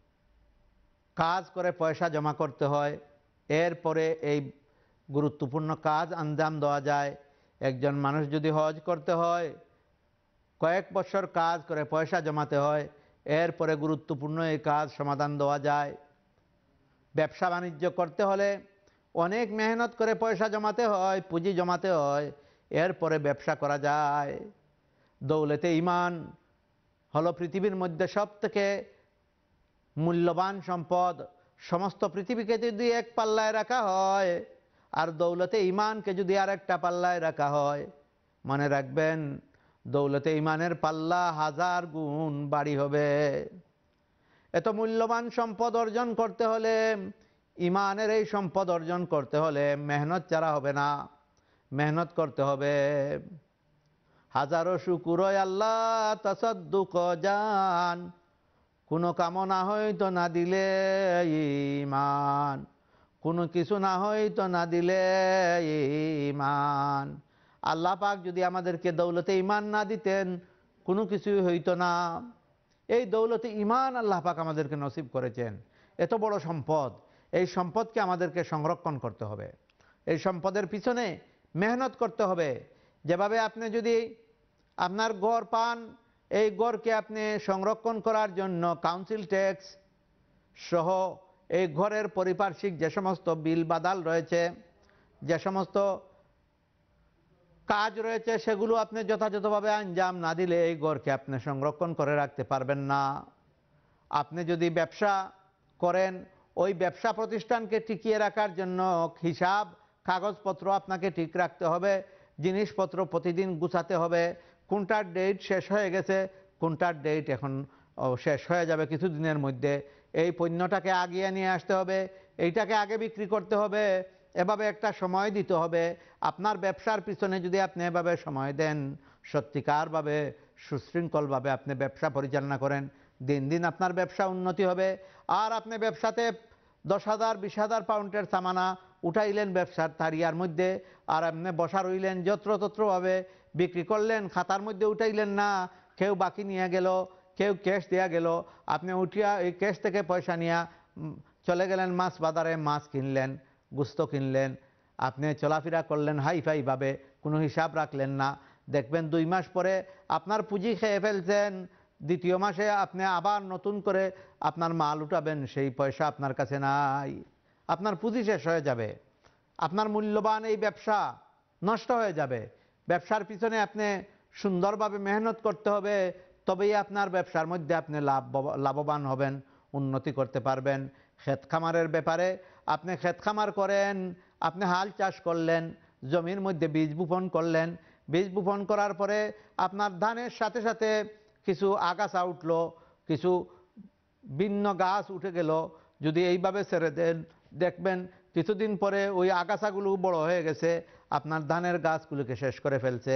কাজ করে পয়সা জমা করতে হয়, এরপরে এই গুরুত্বপূর্ণ কাজ আঞ্জাম দেওয়া যায়। একজন মানুষ যদি হজ করতে হয়, কয়েক বছর কাজ করে পয়সা জমাতে হয়, এরপরে গুরুত্বপূর্ণ এই কাজ সমাধান দেওয়া যায়। ব্যবসা বাণিজ্য করতে হলে অনেক মেহনত করে পয়সা জমাতে হয়, পুঁজি জমাতে হয়, এরপরে ব্যবসা করা যায়। দৌলতে ঈমান হলো পৃথিবীর মধ্যে সব থেকে মূল্যবান সম্পদ, সমস্ত পৃথিবীকে যদি এক পাল্লায় রাখা হয় আর দৌলতে ইমানকে যদি আর একটা পাল্লায় রাখা হয়, মনে রাখবেন দৌলতে ইমানের পাল্লা হাজার গুণ ভারী হবে। এত মূল্যবান সম্পদ অর্জন করতে হলে, ইমানের এই সম্পদ অর্জন করতে হলে মেহনত ছাড়া হবে না, মেহনত করতে হবে। হাজারো শুকুরয় আল্লাহ তাসাদ্দুক জান, কোনো কামনা হয়তো না দিলে ঈমান, কোনো কিছু না হয়তো না দিলে ঈমান। আল্লাহ পাক যদি আমাদেরকে দৌলতে ঈমান না দিতেন কোনো কিছুই হইতো না। এই দৌলতে ঈমান আল্লাহ পাক আমাদেরকে নসিব করেছেন, এত বড় সম্পদ। এই সম্পদকে আমাদেরকে সংরক্ষণ করতে হবে, এই সম্পদের পিছনে মেহনত করতে হবে। যেভাবে আপনি যদি আপনার ঘর পান, এই ঘরকে আপনি সংরক্ষণ করার জন্য কাউন্সিল ট্যাক্স সহ এই ঘরের পারিপার্শ্বিক যে সমস্ত বিল বাদাল রয়েছে, যে সমস্ত কাজ রয়েছে, সেগুলো আপনি যথাযথভাবে আঞ্জাম না দিলে এই ঘরকে আপনি সংরক্ষণ করে রাখতে পারবেন না। আপনি যদি ব্যবসা করেন, ওই ব্যবসা প্রতিষ্ঠানকে টিকিয়ে রাখার জন্য হিসাব কাগজপত্র আপনাকে ঠিক রাখতে হবে, জিনিসপত্র প্রতিদিন গুছাতে হবে। কোনটার ডেট শেষ হয়ে গেছে, কোনটার ডেট এখন শেষ হয়ে যাবে কিছুদিনের মধ্যে, এই পণ্যটাকে আগিয়ে নিয়ে আসতে হবে, এইটাকে আগে বিক্রি করতে হবে, এভাবে একটা সময় দিতে হবে। আপনার ব্যবসার পিছনে যদি আপনি এভাবে সময় দেন, সত্যিকারভাবে সুশৃঙ্খলভাবে আপনি ব্যবসা পরিচালনা করেন, দিন দিন আপনার ব্যবসা উন্নতি হবে। আর আপনি ব্যবসাতে দশ হাজার বিশ হাজার পাউন্ডের সামানা উঠাইলেন ব্যবসার তারিয়ার মধ্যে, আর আপনি বসা রইলেন যত্রতত্রভাবে বিক্রি করলেন, খাতার মধ্যে উঠাইলেন না। কেউ বাকি নিয়ে গেল, কেউ ক্যাশ দেওয়া গেল, আপনি উঠিয়া এই ক্যাশ থেকে পয়সা নিয়ে চলে গেলেন মাছ বাজারে, মাছ কিনলেন, গুস্ত কিনলেন, আপনি চলাফেরা করলেন হাইফাইভাবে, কোনো হিসাব রাখলেন না। দেখবেন দুই মাস পরে আপনার পুঁজি খেয়ে ফেলছেন, দ্বিতীয় মাসে আপনি আবার নতুন করে আপনার মাল উঠাবেন, সেই পয়সা আপনার কাছে নাই, আপনার পুঁজি শেষ হয়ে যাবে, আপনার মূল্যবান এই ব্যবসা নষ্ট হয়ে যাবে। ব্যবসার পিছনে আপনি সুন্দরভাবে মেহনত করতে হবে, তবেই আপনার ব্যবসার মধ্যে আপনি লাভ লাভবান হবেন, উন্নতি করতে পারবেন। ক্ষেত খামারের ব্যাপারে, আপনি ক্ষেত খামার করেন, আপনি হাল চাষ করলেন, জমির মধ্যে বীজ বপন করলেন, বীজ বপন করার পরে আপনার ধানের সাথে সাথে কিছু আগাছা উঠলো, কিছু ভিন্ন গাছ উঠে গেল, যদি এইভাবে ছেড়ে দেন দেখবেন কিছুদিন পরে ওই আগাছাগুলো বড় হয়ে গেছে, আপনার ধানের গাছগুলোকে শেষ করে ফেলছে।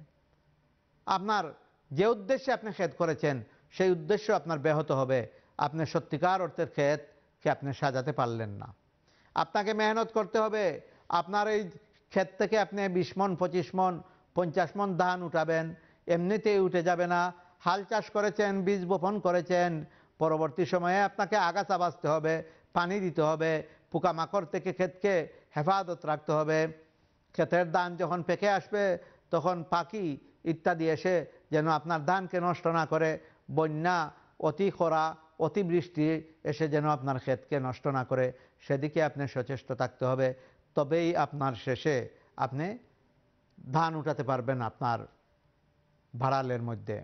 আপনার যে উদ্দেশ্যে আপনি ক্ষেত করেছেন সেই উদ্দেশ্য আপনার ব্যাহত হবে, আপনি সত্যিকার অর্থের ক্ষেতকে আপনি সাজাতে পারলেন না। আপনাকে মেহনত করতে হবে। আপনার এই ক্ষেত থেকে আপনি বিশ মন পঁচিশ মন পঞ্চাশ মন ধান উঠাবেন, এমনিতেই উঠে যাবে না। হাল চাষ করেছেন, বীজ বপন করেছেন, পরবর্তী সময়ে আপনাকে আগাছা বাঁচতে হবে, পানি দিতে হবে, পোকামাকড় থেকে ক্ষেতকে হেফাজত রাখতে হবে। ক্ষেতের ধান যখন পেকে আসবে তখন পাখি ইত্যাদি এসে যেন আপনার ধানকে নষ্ট না করে, বন্যা, অতি খরা, অতিবৃষ্টি এসে যেন আপনার ক্ষেতকে নষ্ট না করে, সেদিকে আপনি সচেষ্ট থাকতে হবে। তবেই আপনার শেষে আপনি ধান উঠাতে পারবেন আপনার ভাড়ালের মধ্যে।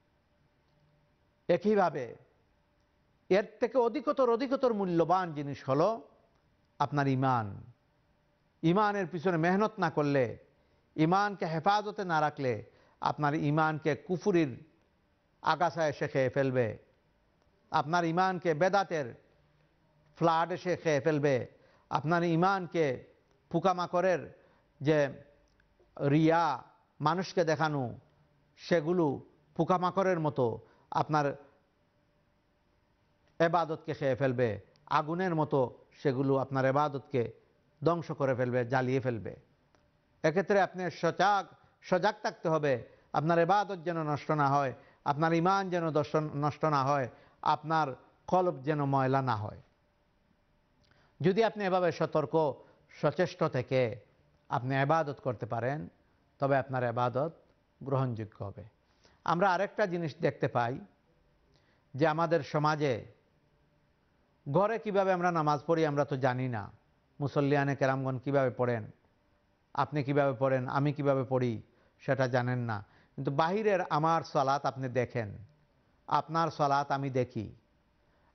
একইভাবে এর থেকে অধিকতর অধিকতর মূল্যবান জিনিস হলো আপনার ইমান। ইমানের পিছনে মেহনত না করলে, ইমানকে হেফাজতে না রাখলে আপনার ইমানকে কুফুরির আগাছা এসে খেয়ে ফেলবে, আপনার ইমানকে বেদাতের ফ্লাড এসে খেয়ে ফেলবে, আপনার ইমানকে পোকামাকড়ের যে রিয়া, মানুষকে দেখানো, সেগুলো পোকামাকড়ের মতো আপনার এবাদতকে খেয়ে ফেলবে, আগুনের মতো সেগুলো আপনার এবাদতকে ধ্বংস করে ফেলবে, জ্বালিয়ে ফেলবে। এক্ষেত্রে আপনি সজাগ সজাগ থাকতে হবে, আপনার এবাদত যেন নষ্ট না হয়, আপনার ইমান যেন নষ্ট না হয়, আপনার কলব যেন ময়লা না হয়। যদি আপনি এভাবে সতর্ক সচেষ্ট থেকে আপনি ইবাদত করতে পারেন, তবে আপনার ইবাদত গ্রহণযোগ্য হবে। আমরা আরেকটা জিনিস দেখতে পাই যে আমাদের সমাজে ঘরে কিভাবে আমরা নামাজ পড়ি আমরা তো জানি না। মুসল্লিয়ানে কেরামগণ কিভাবে পড়েন, আপনি কিভাবে পড়েন, আমি কিভাবে পড়ি সেটা জানেন না। কিন্তু বাহিরের আমার সালাত আপনি দেখেন, আপনার সালাত আমি দেখি।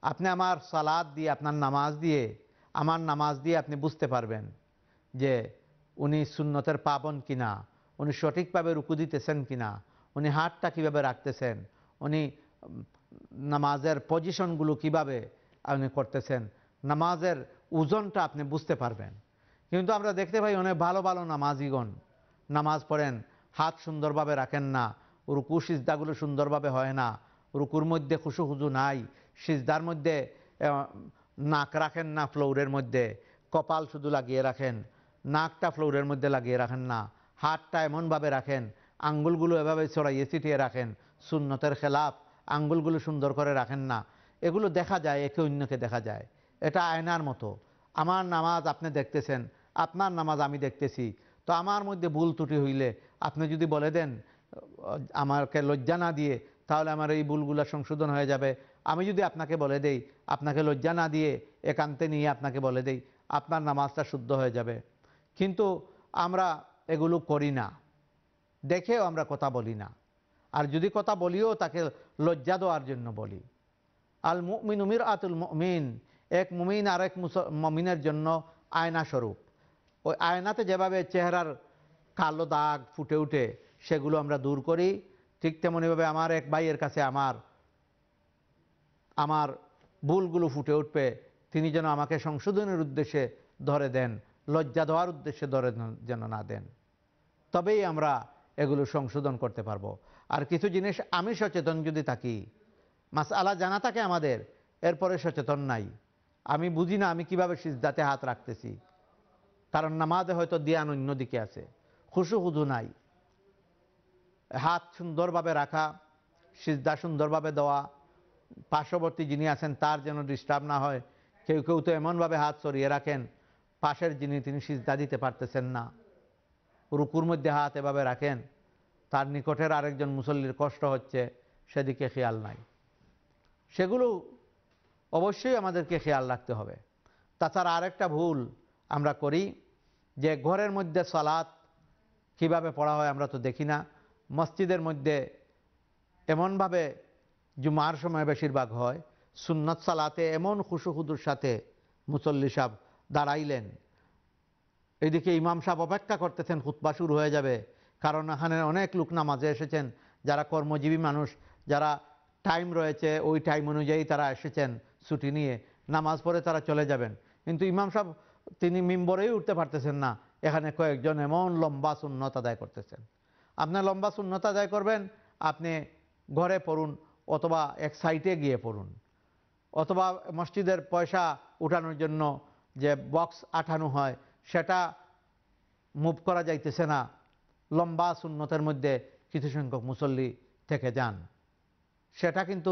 আপনি আমার সালাত দিয়ে, আপনার নামাজ দিয়ে, আমার নামাজ দিয়ে আপনি বুঝতে পারবেন যে উনি সুন্নতের পাবন কিনা, উনি সঠিকভাবে রুকু দিতেছেন কিনা, উনি হাতটা কিভাবে রাখতেছেন, উনি নামাজের পজিশনগুলো কিভাবে আপনি করতেছেন, নামাজের ওজনটা আপনি বুঝতে পারবেন। কিন্তু আমরা দেখতে পাই অনেক ভালো ভালো নামাজিগণ নামাজ পড়েন, হাত সুন্দরভাবে রাখেন না, রুকু সিজদাগুলো সুন্দরভাবে হয় না, রুকুর মধ্যে খুশু খুজু নাই, সিজদার মধ্যে নাক রাখেন না ফ্লোরের মধ্যে, কপাল শুধু লাগিয়ে রাখেন, নাকটা ফ্লোরের মধ্যে লাগিয়ে রাখেন না, হাতটা এমনভাবে রাখেন, আঙ্গুলগুলো এভাবে ছড়াইয়ে ছিটিয়ে রাখেন, সুন্নতের খেলাফ আঙ্গুলগুলো সুন্দর করে রাখেন না। এগুলো দেখা যায়, একে অন্যকে দেখা যায়। এটা আয়নার মতো। আমার নামাজ আপনি দেখতেছেন, আপনার নামাজ আমি দেখতেছি। তো আমার মধ্যে ভুল ত্রুটি হইলে আপনি যদি বলে দেন আমাকে লজ্জা না দিয়ে, তাহলে আমার এই ভুলগুলো সংশোধন হয়ে যাবে। আমি যদি আপনাকে বলে দেই, আপনাকে লজ্জা না দিয়ে একান্তে নিয়ে আপনাকে বলে দেই, আপনার নামাজটা শুদ্ধ হয়ে যাবে। কিন্তু আমরা এগুলো করি না, দেখেও আমরা কথা বলি না। আর যদি কথা বলিও তাকে লজ্জা দেওয়ার জন্য বলি। আল মুমিনু মিরআতুল মুমিন, এক মুমিন আর এক মুমিনের জন্য আয়না স্বরূপ। ওই আয়নাতে যেভাবে চেহারার কালো দাগ ফুটে উঠে সেগুলো আমরা দূর করি, ঠিক তেমনিভাবে আমার এক ভাইয়ের কাছে আমার আমার ভুলগুলো ফুটে উঠবে, তিনি যেন আমাকে সংশোধনের উদ্দেশ্যে ধরে দেন, লজ্জা দেওয়ার উদ্দেশ্যে ধরে যেন না দেন। তবেই আমরা এগুলো সংশোধন করতে পারবো। আর কিছু জিনিস আমি সচেতন যদি থাকি, মাসআলা জানা থাকে আমাদের, এরপরে সচেতন নাই, আমি বুঝি না আমি কিভাবে সিজদাতে হাত রাখতেছি, কারণ নামাজে হয়তো ধ্যান অন্যদিকে আছে, খুশু খুদু নাই। হাত সুন্দরভাবে রাখা, সিজদা সুন্দরভাবে দেওয়া, পার্শ্ববর্তী যিনি আছেন তার যেন ডিস্টার্ব না হয়। কেউ কেউ তো এমনভাবে হাত সরিয়ে রাখেন, পাশের যিনি তিনি সিজদা দিতে পারতেছেন না, রুকুর মধ্যে হাত এভাবে রাখেন, তার নিকটের আরেকজন মুসল্লির কষ্ট হচ্ছে, সেদিকে খেয়াল নাই। সেগুলো অবশ্যই আমাদেরকে খেয়াল রাখতে হবে। তাছাড়া আরেকটা ভুল আমরা করি যে ঘরের মধ্যে সালাত কিভাবে পড়া হয় আমরা তো দেখি না। মসজিদের মধ্যে এমনভাবে জুমার সময় বেশিরভাগ হয়, সুন্নত সালাতে এমন খুশু খুদুর সাথে মুসল্লি সাহেব দাঁড়াইলেন, এদিকে ইমাম সাহেব অপেক্ষা করতেছেন খুতবা শুরু হয়ে যাবে, কারণ এখানে অনেক লোক নামাজে এসেছেন, যারা কর্মজীবী মানুষ, যারা টাইম রয়েছে ওই টাইম অনুযায়ী তারা এসেছেন ছুটি নিয়ে, নামাজ পড়ে তারা চলে যাবেন। কিন্তু ইমাম সাহেব তিনি মিম্বরেই উঠতে পারতেছেন না, এখানে কয়েকজন এমন লম্বা সুন্নত আদায় করতেছেন। আপনার লম্বা সুন্নত আদায় করবেন, আপনি ঘরে পড়ুন অথবা এক সাইটে গিয়ে পড়ুন, অথবা মসজিদের পয়সা উঠানোর জন্য যে বক্স আঠানো হয় সেটা মুভ করা যাইতেছে না, লম্বা সুন্নতের মধ্যে কিছু সংখ্যক মুসল্লি থেকে যান, সেটা কিন্তু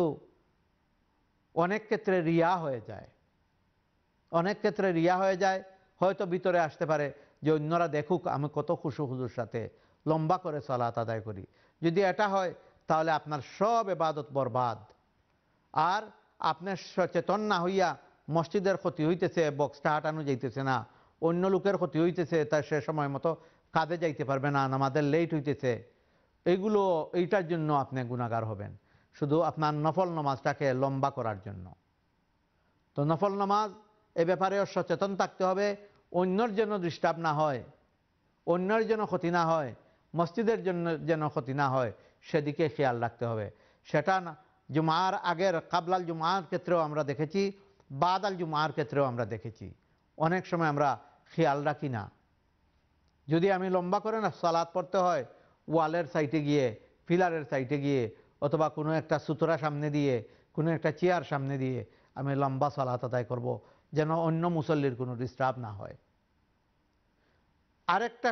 অনেক ক্ষেত্রে রিয়া হয়ে যায়। অনেক ক্ষেত্রে রিয়া হয়ে যায়, হয়তো ভিতরে আসতে পারে যে অন্যরা দেখুক আমি কত খুশু খুজুর সাথে লম্বা করে সালাত আদায় করি। যদি এটা হয় তাহলে আপনার সব ইবাদত বরবাদ। আর আপনার সচেতন না হইয়া মসজিদের ক্ষতি হইতেছে, বক্সটা হাঁটানো যাইতেছে না, অন্য লোকের ক্ষতি হইতেছে, তাই সে সময় মতো কাজে যাইতে পারবে না, আমাদের লেট হইতেছে, এইগুলো এইটার জন্য আপনি গুনাহগার হবেন, শুধু আপনার নফল নামাজটাকে লম্বা করার জন্য। তো নফল নামাজ এ ব্যাপারেও সচেতন থাকতে হবে, অন্যর যেন ডিস্টার্ব না হয়, অন্যের যেন ক্ষতি না হয়, মসজিদের জন্য যেন ক্ষতি না হয়, সেদিকে খেয়াল রাখতে হবে। সেটা না জুমার আগের কাবলাল জুমার ক্ষেত্রেও আমরা দেখেছি, বাদাল জুমার ক্ষেত্রেও আমরা দেখেছি, অনেক সময় আমরা খেয়াল রাখি না। যদি আমি লম্বা করে না সালাত পড়তে হয়, ওয়ালের সাইডে গিয়ে, পিলারের সাইডে গিয়ে, অথবা কোনো একটা সুতরা সামনে দিয়ে, কোনো একটা চেয়ার সামনে দিয়ে আমি লম্বা সালাত আদায় করব, যেন অন্য মুসল্লির কোনো ডিস্টার্ব না হয়। আরেকটা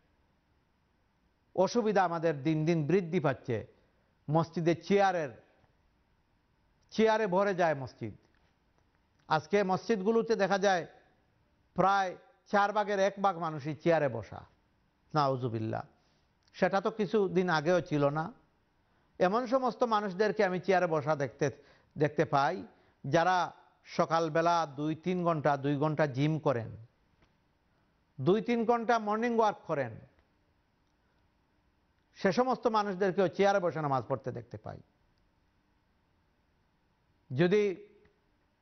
অসুবিধা আমাদের দিন দিন বৃদ্ধি পাচ্ছে, মসজিদে চেয়ারের চেয়ারে ভরে যায় মসজিদ। আজকে মসজিদগুলোতে দেখা যায় প্রায় চার ভাগের এক ভাগ মানুষই চেয়ারে বসা, নাউজুবিল্লাহ। সেটা তো কিছু দিন আগেও ছিল না। এমন সমস্ত মানুষদেরকে আমি চেয়ারে বসা দেখতে দেখতে পাই যারা সকালবেলা দুই তিন ঘন্টা দুই ঘন্টা জিম করেন, দুই তিন ঘন্টা মর্নিং ওয়াক করেন, সে সমস্ত মানুষদেরকেও চেয়ারে বসে নামাজ পড়তে দেখতে পাই। যদি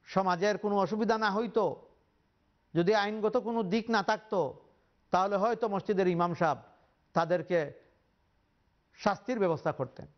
সমাজের কোনো অসুবিধা না হইতো, যদি আইনগত কোনো দিক না থাকতো, তাহলে হয়তো মসজিদের ইমাম সাহেব তাদেরকে শাস্তির ব্যবস্থা করতেন।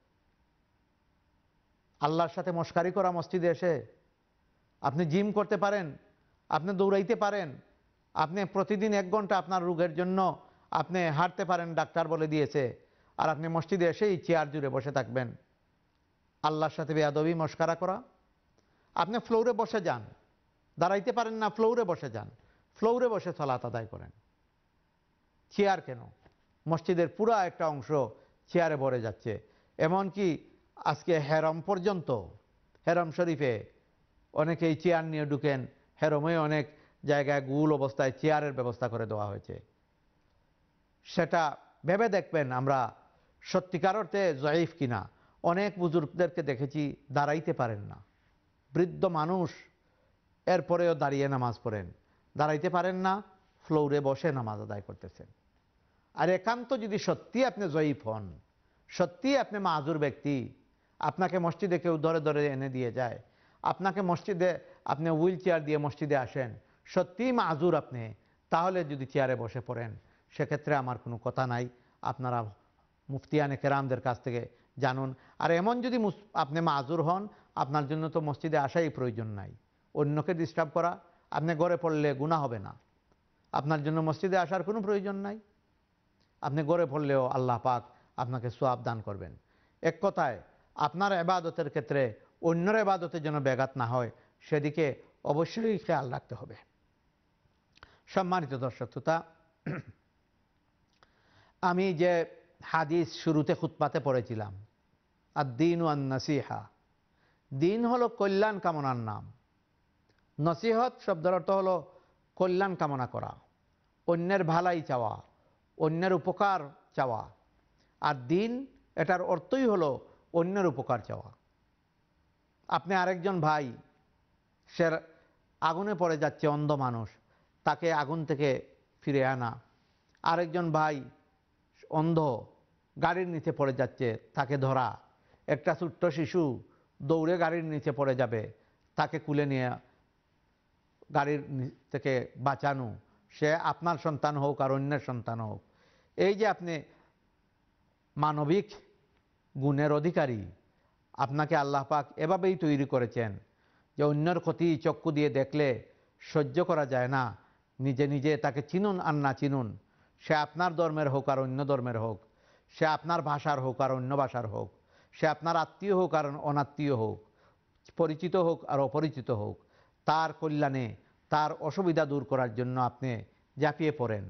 আল্লাহর সাথে মশকারি করা মসজিদে এসে, আপনি জিম করতে পারেন, আপনি দৌড়াইতে পারেন, আপনি প্রতিদিন এক ঘন্টা আপনার রোগের জন্য আপনি হাঁটতে পারেন, ডাক্তার বলে দিয়েছে, আর আপনি মসজিদে এসেই চেয়ার জুড়ে বসে থাকবেন। আল্লাহর সাথে বেয়াদবি মশকারা করা। আপনি ফ্লোরে বসে যান, দাঁড়াইতে পারেন না, ফ্লোরে বসে যান, ফ্লোরে বসে সালাত আদায় করেন। চেয়ার কেন? মসজিদের পুরো একটা অংশ চেয়ারে ভরে যাচ্ছে। এমনকি আজকে হেরম পর্যন্ত, হেরম শরীফে অনেকেই চেয়ার নিয়ে ঢুকেন, হেরমে অনেক জায়গায় গুল অবস্থায় চেয়ারের ব্যবস্থা করে দেওয়া হয়েছে। সেটা ভেবে দেখবেন আমরা সত্যিকার অর্থে জয়ীফ কিনা। অনেক বুজুর্গদেরকে দেখেছি দাঁড়াইতে পারেন না, বৃদ্ধ মানুষ, এরপরেও দাঁড়িয়ে নামাজ পড়েন, দাঁড়াইতে পারেন না, ফ্লোরে বসে নামাজ আদায় করতেছেন। আর একান্ত যদি সত্যি আপনি জয়ীফ হন, সত্যি আপনি মাযুর ব্যক্তি, আপনাকে মসজিদে কেউ ধরে ধরে এনে দিয়ে যায়, আপনাকে মসজিদে আপনি হুইল চেয়ার দিয়ে মসজিদে আসেন, সত্যিই মাযুর আপনি, তাহলে যদি চেয়ারে বসে পড়েন, সেক্ষেত্রে আমার কোনো কথা নাই, আপনারা মুফতিয়ানে কেরামদের কাছ থেকে জানুন। আর এমন যদি আপনি মাযুর হন, আপনার জন্য তো মসজিদে আসাই প্রয়োজন নাই, অন্যকে ডিস্টার্ব করা, আপনি ঘরে পড়লে গুনাহ হবে না, আপনার জন্য মসজিদে আসার কোনো প্রয়োজন নাই, আপনি ঘরে পড়লেও আল্লাহ পাক আপনাকে সওয়াব দান করবেন। এক কথায় আপনার ইবাদতের ক্ষেত্রে অন্যের ইবাদতের জন্য ব্যাঘাত না হয়, সেদিকে অবশ্যই খেয়াল রাখতে হবে। সম্মানিত দর্শক শ্রোতা, আমি যে হাদিস শুরুতে খুতবাতে পড়েছিলাম, আদ-দীনু আন-নাসিহা, দিন হলো কল্যাণ কামনার নাম। নসিহত শব্দের অর্থ হলো কল্যাণ কামনা করা, অন্যের ভালাই চাওয়া, অন্যের উপকার চাওয়া। আর দিন এটার অর্থই হলো অন্যের উপকার চাওয়া। আপনি আরেকজন ভাই, সে আগুনে পড়ে যাচ্ছে, অন্ধ মানুষ, তাকে আগুন থেকে ফিরে আনা। আরেকজন ভাই অন্ধ, গাড়ির নিচে পড়ে যাচ্ছে, তাকে ধরা। একটা ছোট্ট শিশু দৌড়ে গাড়ির নিচে পড়ে যাবে, তাকে কুলে নিয়ে গাড়ির থেকে বাঁচানো, সে আপনার সন্তান হোক আর অন্যের সন্তান হোক। এই যে আপনি মানবিক গুণের অধিকারী, আপনাকে আল্লাহ পাক এভাবেই তৈরি করেছেন যে অন্যের ক্ষতি চক্ষু দিয়ে দেখলে সহ্য করা যায় না, নিজে নিজে তাকে চিনুন আর না চিনুন, সে আপনার ধর্মের হোক আর অন্য ধর্মের হোক, সে আপনার ভাষার হোক আর অন্য ভাষার হোক, সে আপনার আত্মীয় হোক আর অনাত্মীয় হোক, পরিচিত হোক আর অপরিচিত হোক, তার কল্যাণে, তার অসুবিধা দূর করার জন্য আপনি ঝাঁপিয়ে পড়েন।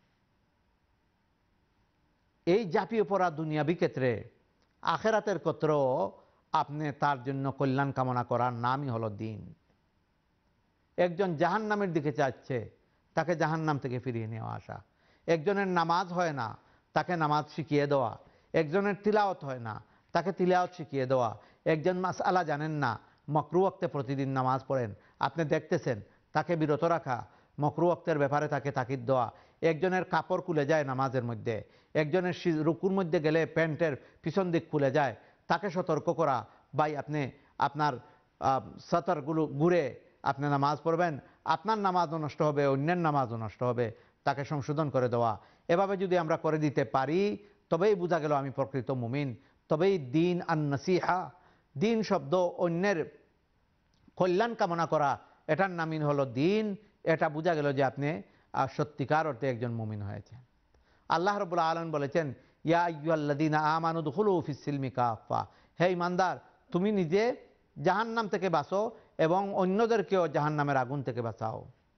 এই ঝাঁপিয়ে পড়া দুনিয়াবি ক্ষেত্রে, আখেরাতের ক্ষেত্রেও আপনি তার জন্য কল্যাণ কামনা করার নামই হলো দিন। একজন জাহান্নামের দিকে যাচ্ছে, তাকে জাহান্নাম থেকে ফিরিয়ে নিয়ে আসা। একজনের নামাজ হয় না, তাকে নামাজ শিখিয়ে দেওয়া। একজনের তিলাওয়াত হয় না, তাকে তিলাওয়াত শিখিয়ে দেওয়া। একজন মাসআলা জানেন না, মাকরুহ ওয়াক্তে প্রতিদিন নামাজ পড়েন, আপনি দেখতেছেন, তাকে বিরত রাখা, মাকরুহ ওয়াক্তের ব্যাপারে তাকে তাকিদ দেওয়া। একজনের কাপড় খুলে যায় নামাজের মধ্যে, একজনের রুকুর মধ্যে গেলে প্যান্টের পিছন দিক খুলে যায়, তাকে সতর্ক করা, ভাই আপনি আপনার সতরগুলো ঘুরে আপনি নামাজ পড়বেন, আপনার নামাজও নষ্ট হবে, অন্যের নামাজও নষ্ট হবে, তাকে সংশোধন করে দেওয়া। এভাবে যদি আমরা করে দিতে পারি, তবেই বোঝা গেল আমি প্রকৃত মুমিন, তবেই দিন আন নাসিহা, দিন শব্দ অন্যের কল্যাণ কামনা করা, এটার নামই হলো দিন। এটা বোঝা গেল যে আপনি সত্যিকার অর্থে একজন মুমিন হয়েছেন। আল্লাহ রাব্বুল আলামিন বলেছেন, ইয়া আইয়ুহাল্লাযীনা আমানু দুখুলু ফিস সিলমি কাফা, হে ঈমানদার, তুমি নিজে জাহান্নাম থেকে বাঁচো এবং অন্যদেরকেও জাহান্নামের আগুন থেকে বাঁচাও।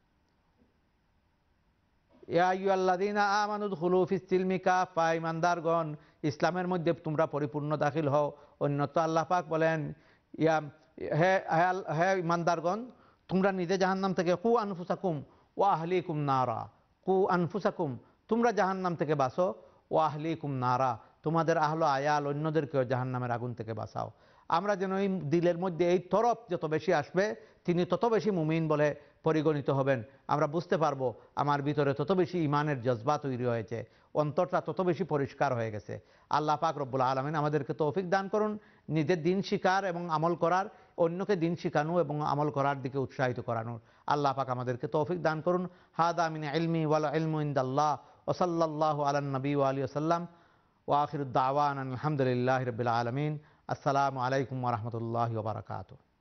ইয়া আইয়ুহাল্লাযীনা আমানু দুখুলু ফিস সিলমি কাফা, ঈমানদারগণ, ইসলামের মধ্যে তোমরা পরিপূর্ণ দাখিল হও। অন্যত্র আল্লাহ পাক বলেন, ইয়া হে হে ঈমানদারগণ, তোমরা নিজে জাহান্নাম থেকে, কু আনফুসাকুম ওয়া আহলিকুম নারা, কু আনফুসাকুম, তোমরা জাহান্নাম থেকে বাঁচো, ও আহলিকুম নারা, তোমাদের আহল আয়াল অন্যদেরকেও জাহান্নামের আগুন থেকে বাঁচাও। আমরা যেন এই দিলের মধ্যে এই তরফ যত বেশি আসবে, তিনি তত বেশি মুমিন বলে পরিগণিত হবেন, আমরা বুঝতে পারবো আমার ভিতরে তত বেশি ইমানের জজবা তৈরি হয়েছে, অন্তরটা তত বেশি পরিষ্কার হয়ে গেছে। আল্লাহ পাক রব্বুল আলামিন আমাদেরকে তৌফিক দান করুন নিজের দিন শিকার এবং আমল করার, অন্যকে দিন শিখানো এবং আমল করার দিকে উৎসাহিত করানোর। আল্লাহ পাক আমাদেরকে তৌফিক দান করুন। হাদা মিন ইলমি ওয়াল ইলমু ইনদাল্লাহ ওয়া সাল্লাল্লাহু আলান নবী ওয়া আলিহি ওয়াসাল্লাম ওয়া আখিরুদ দাওয়ানা আলহামদুলিল্লাহি রাব্বিল আলামিন। আসসালামু আলাইকুম ওয়া রাহমাতুল্লাহি ওয়া বারাকাতুহু।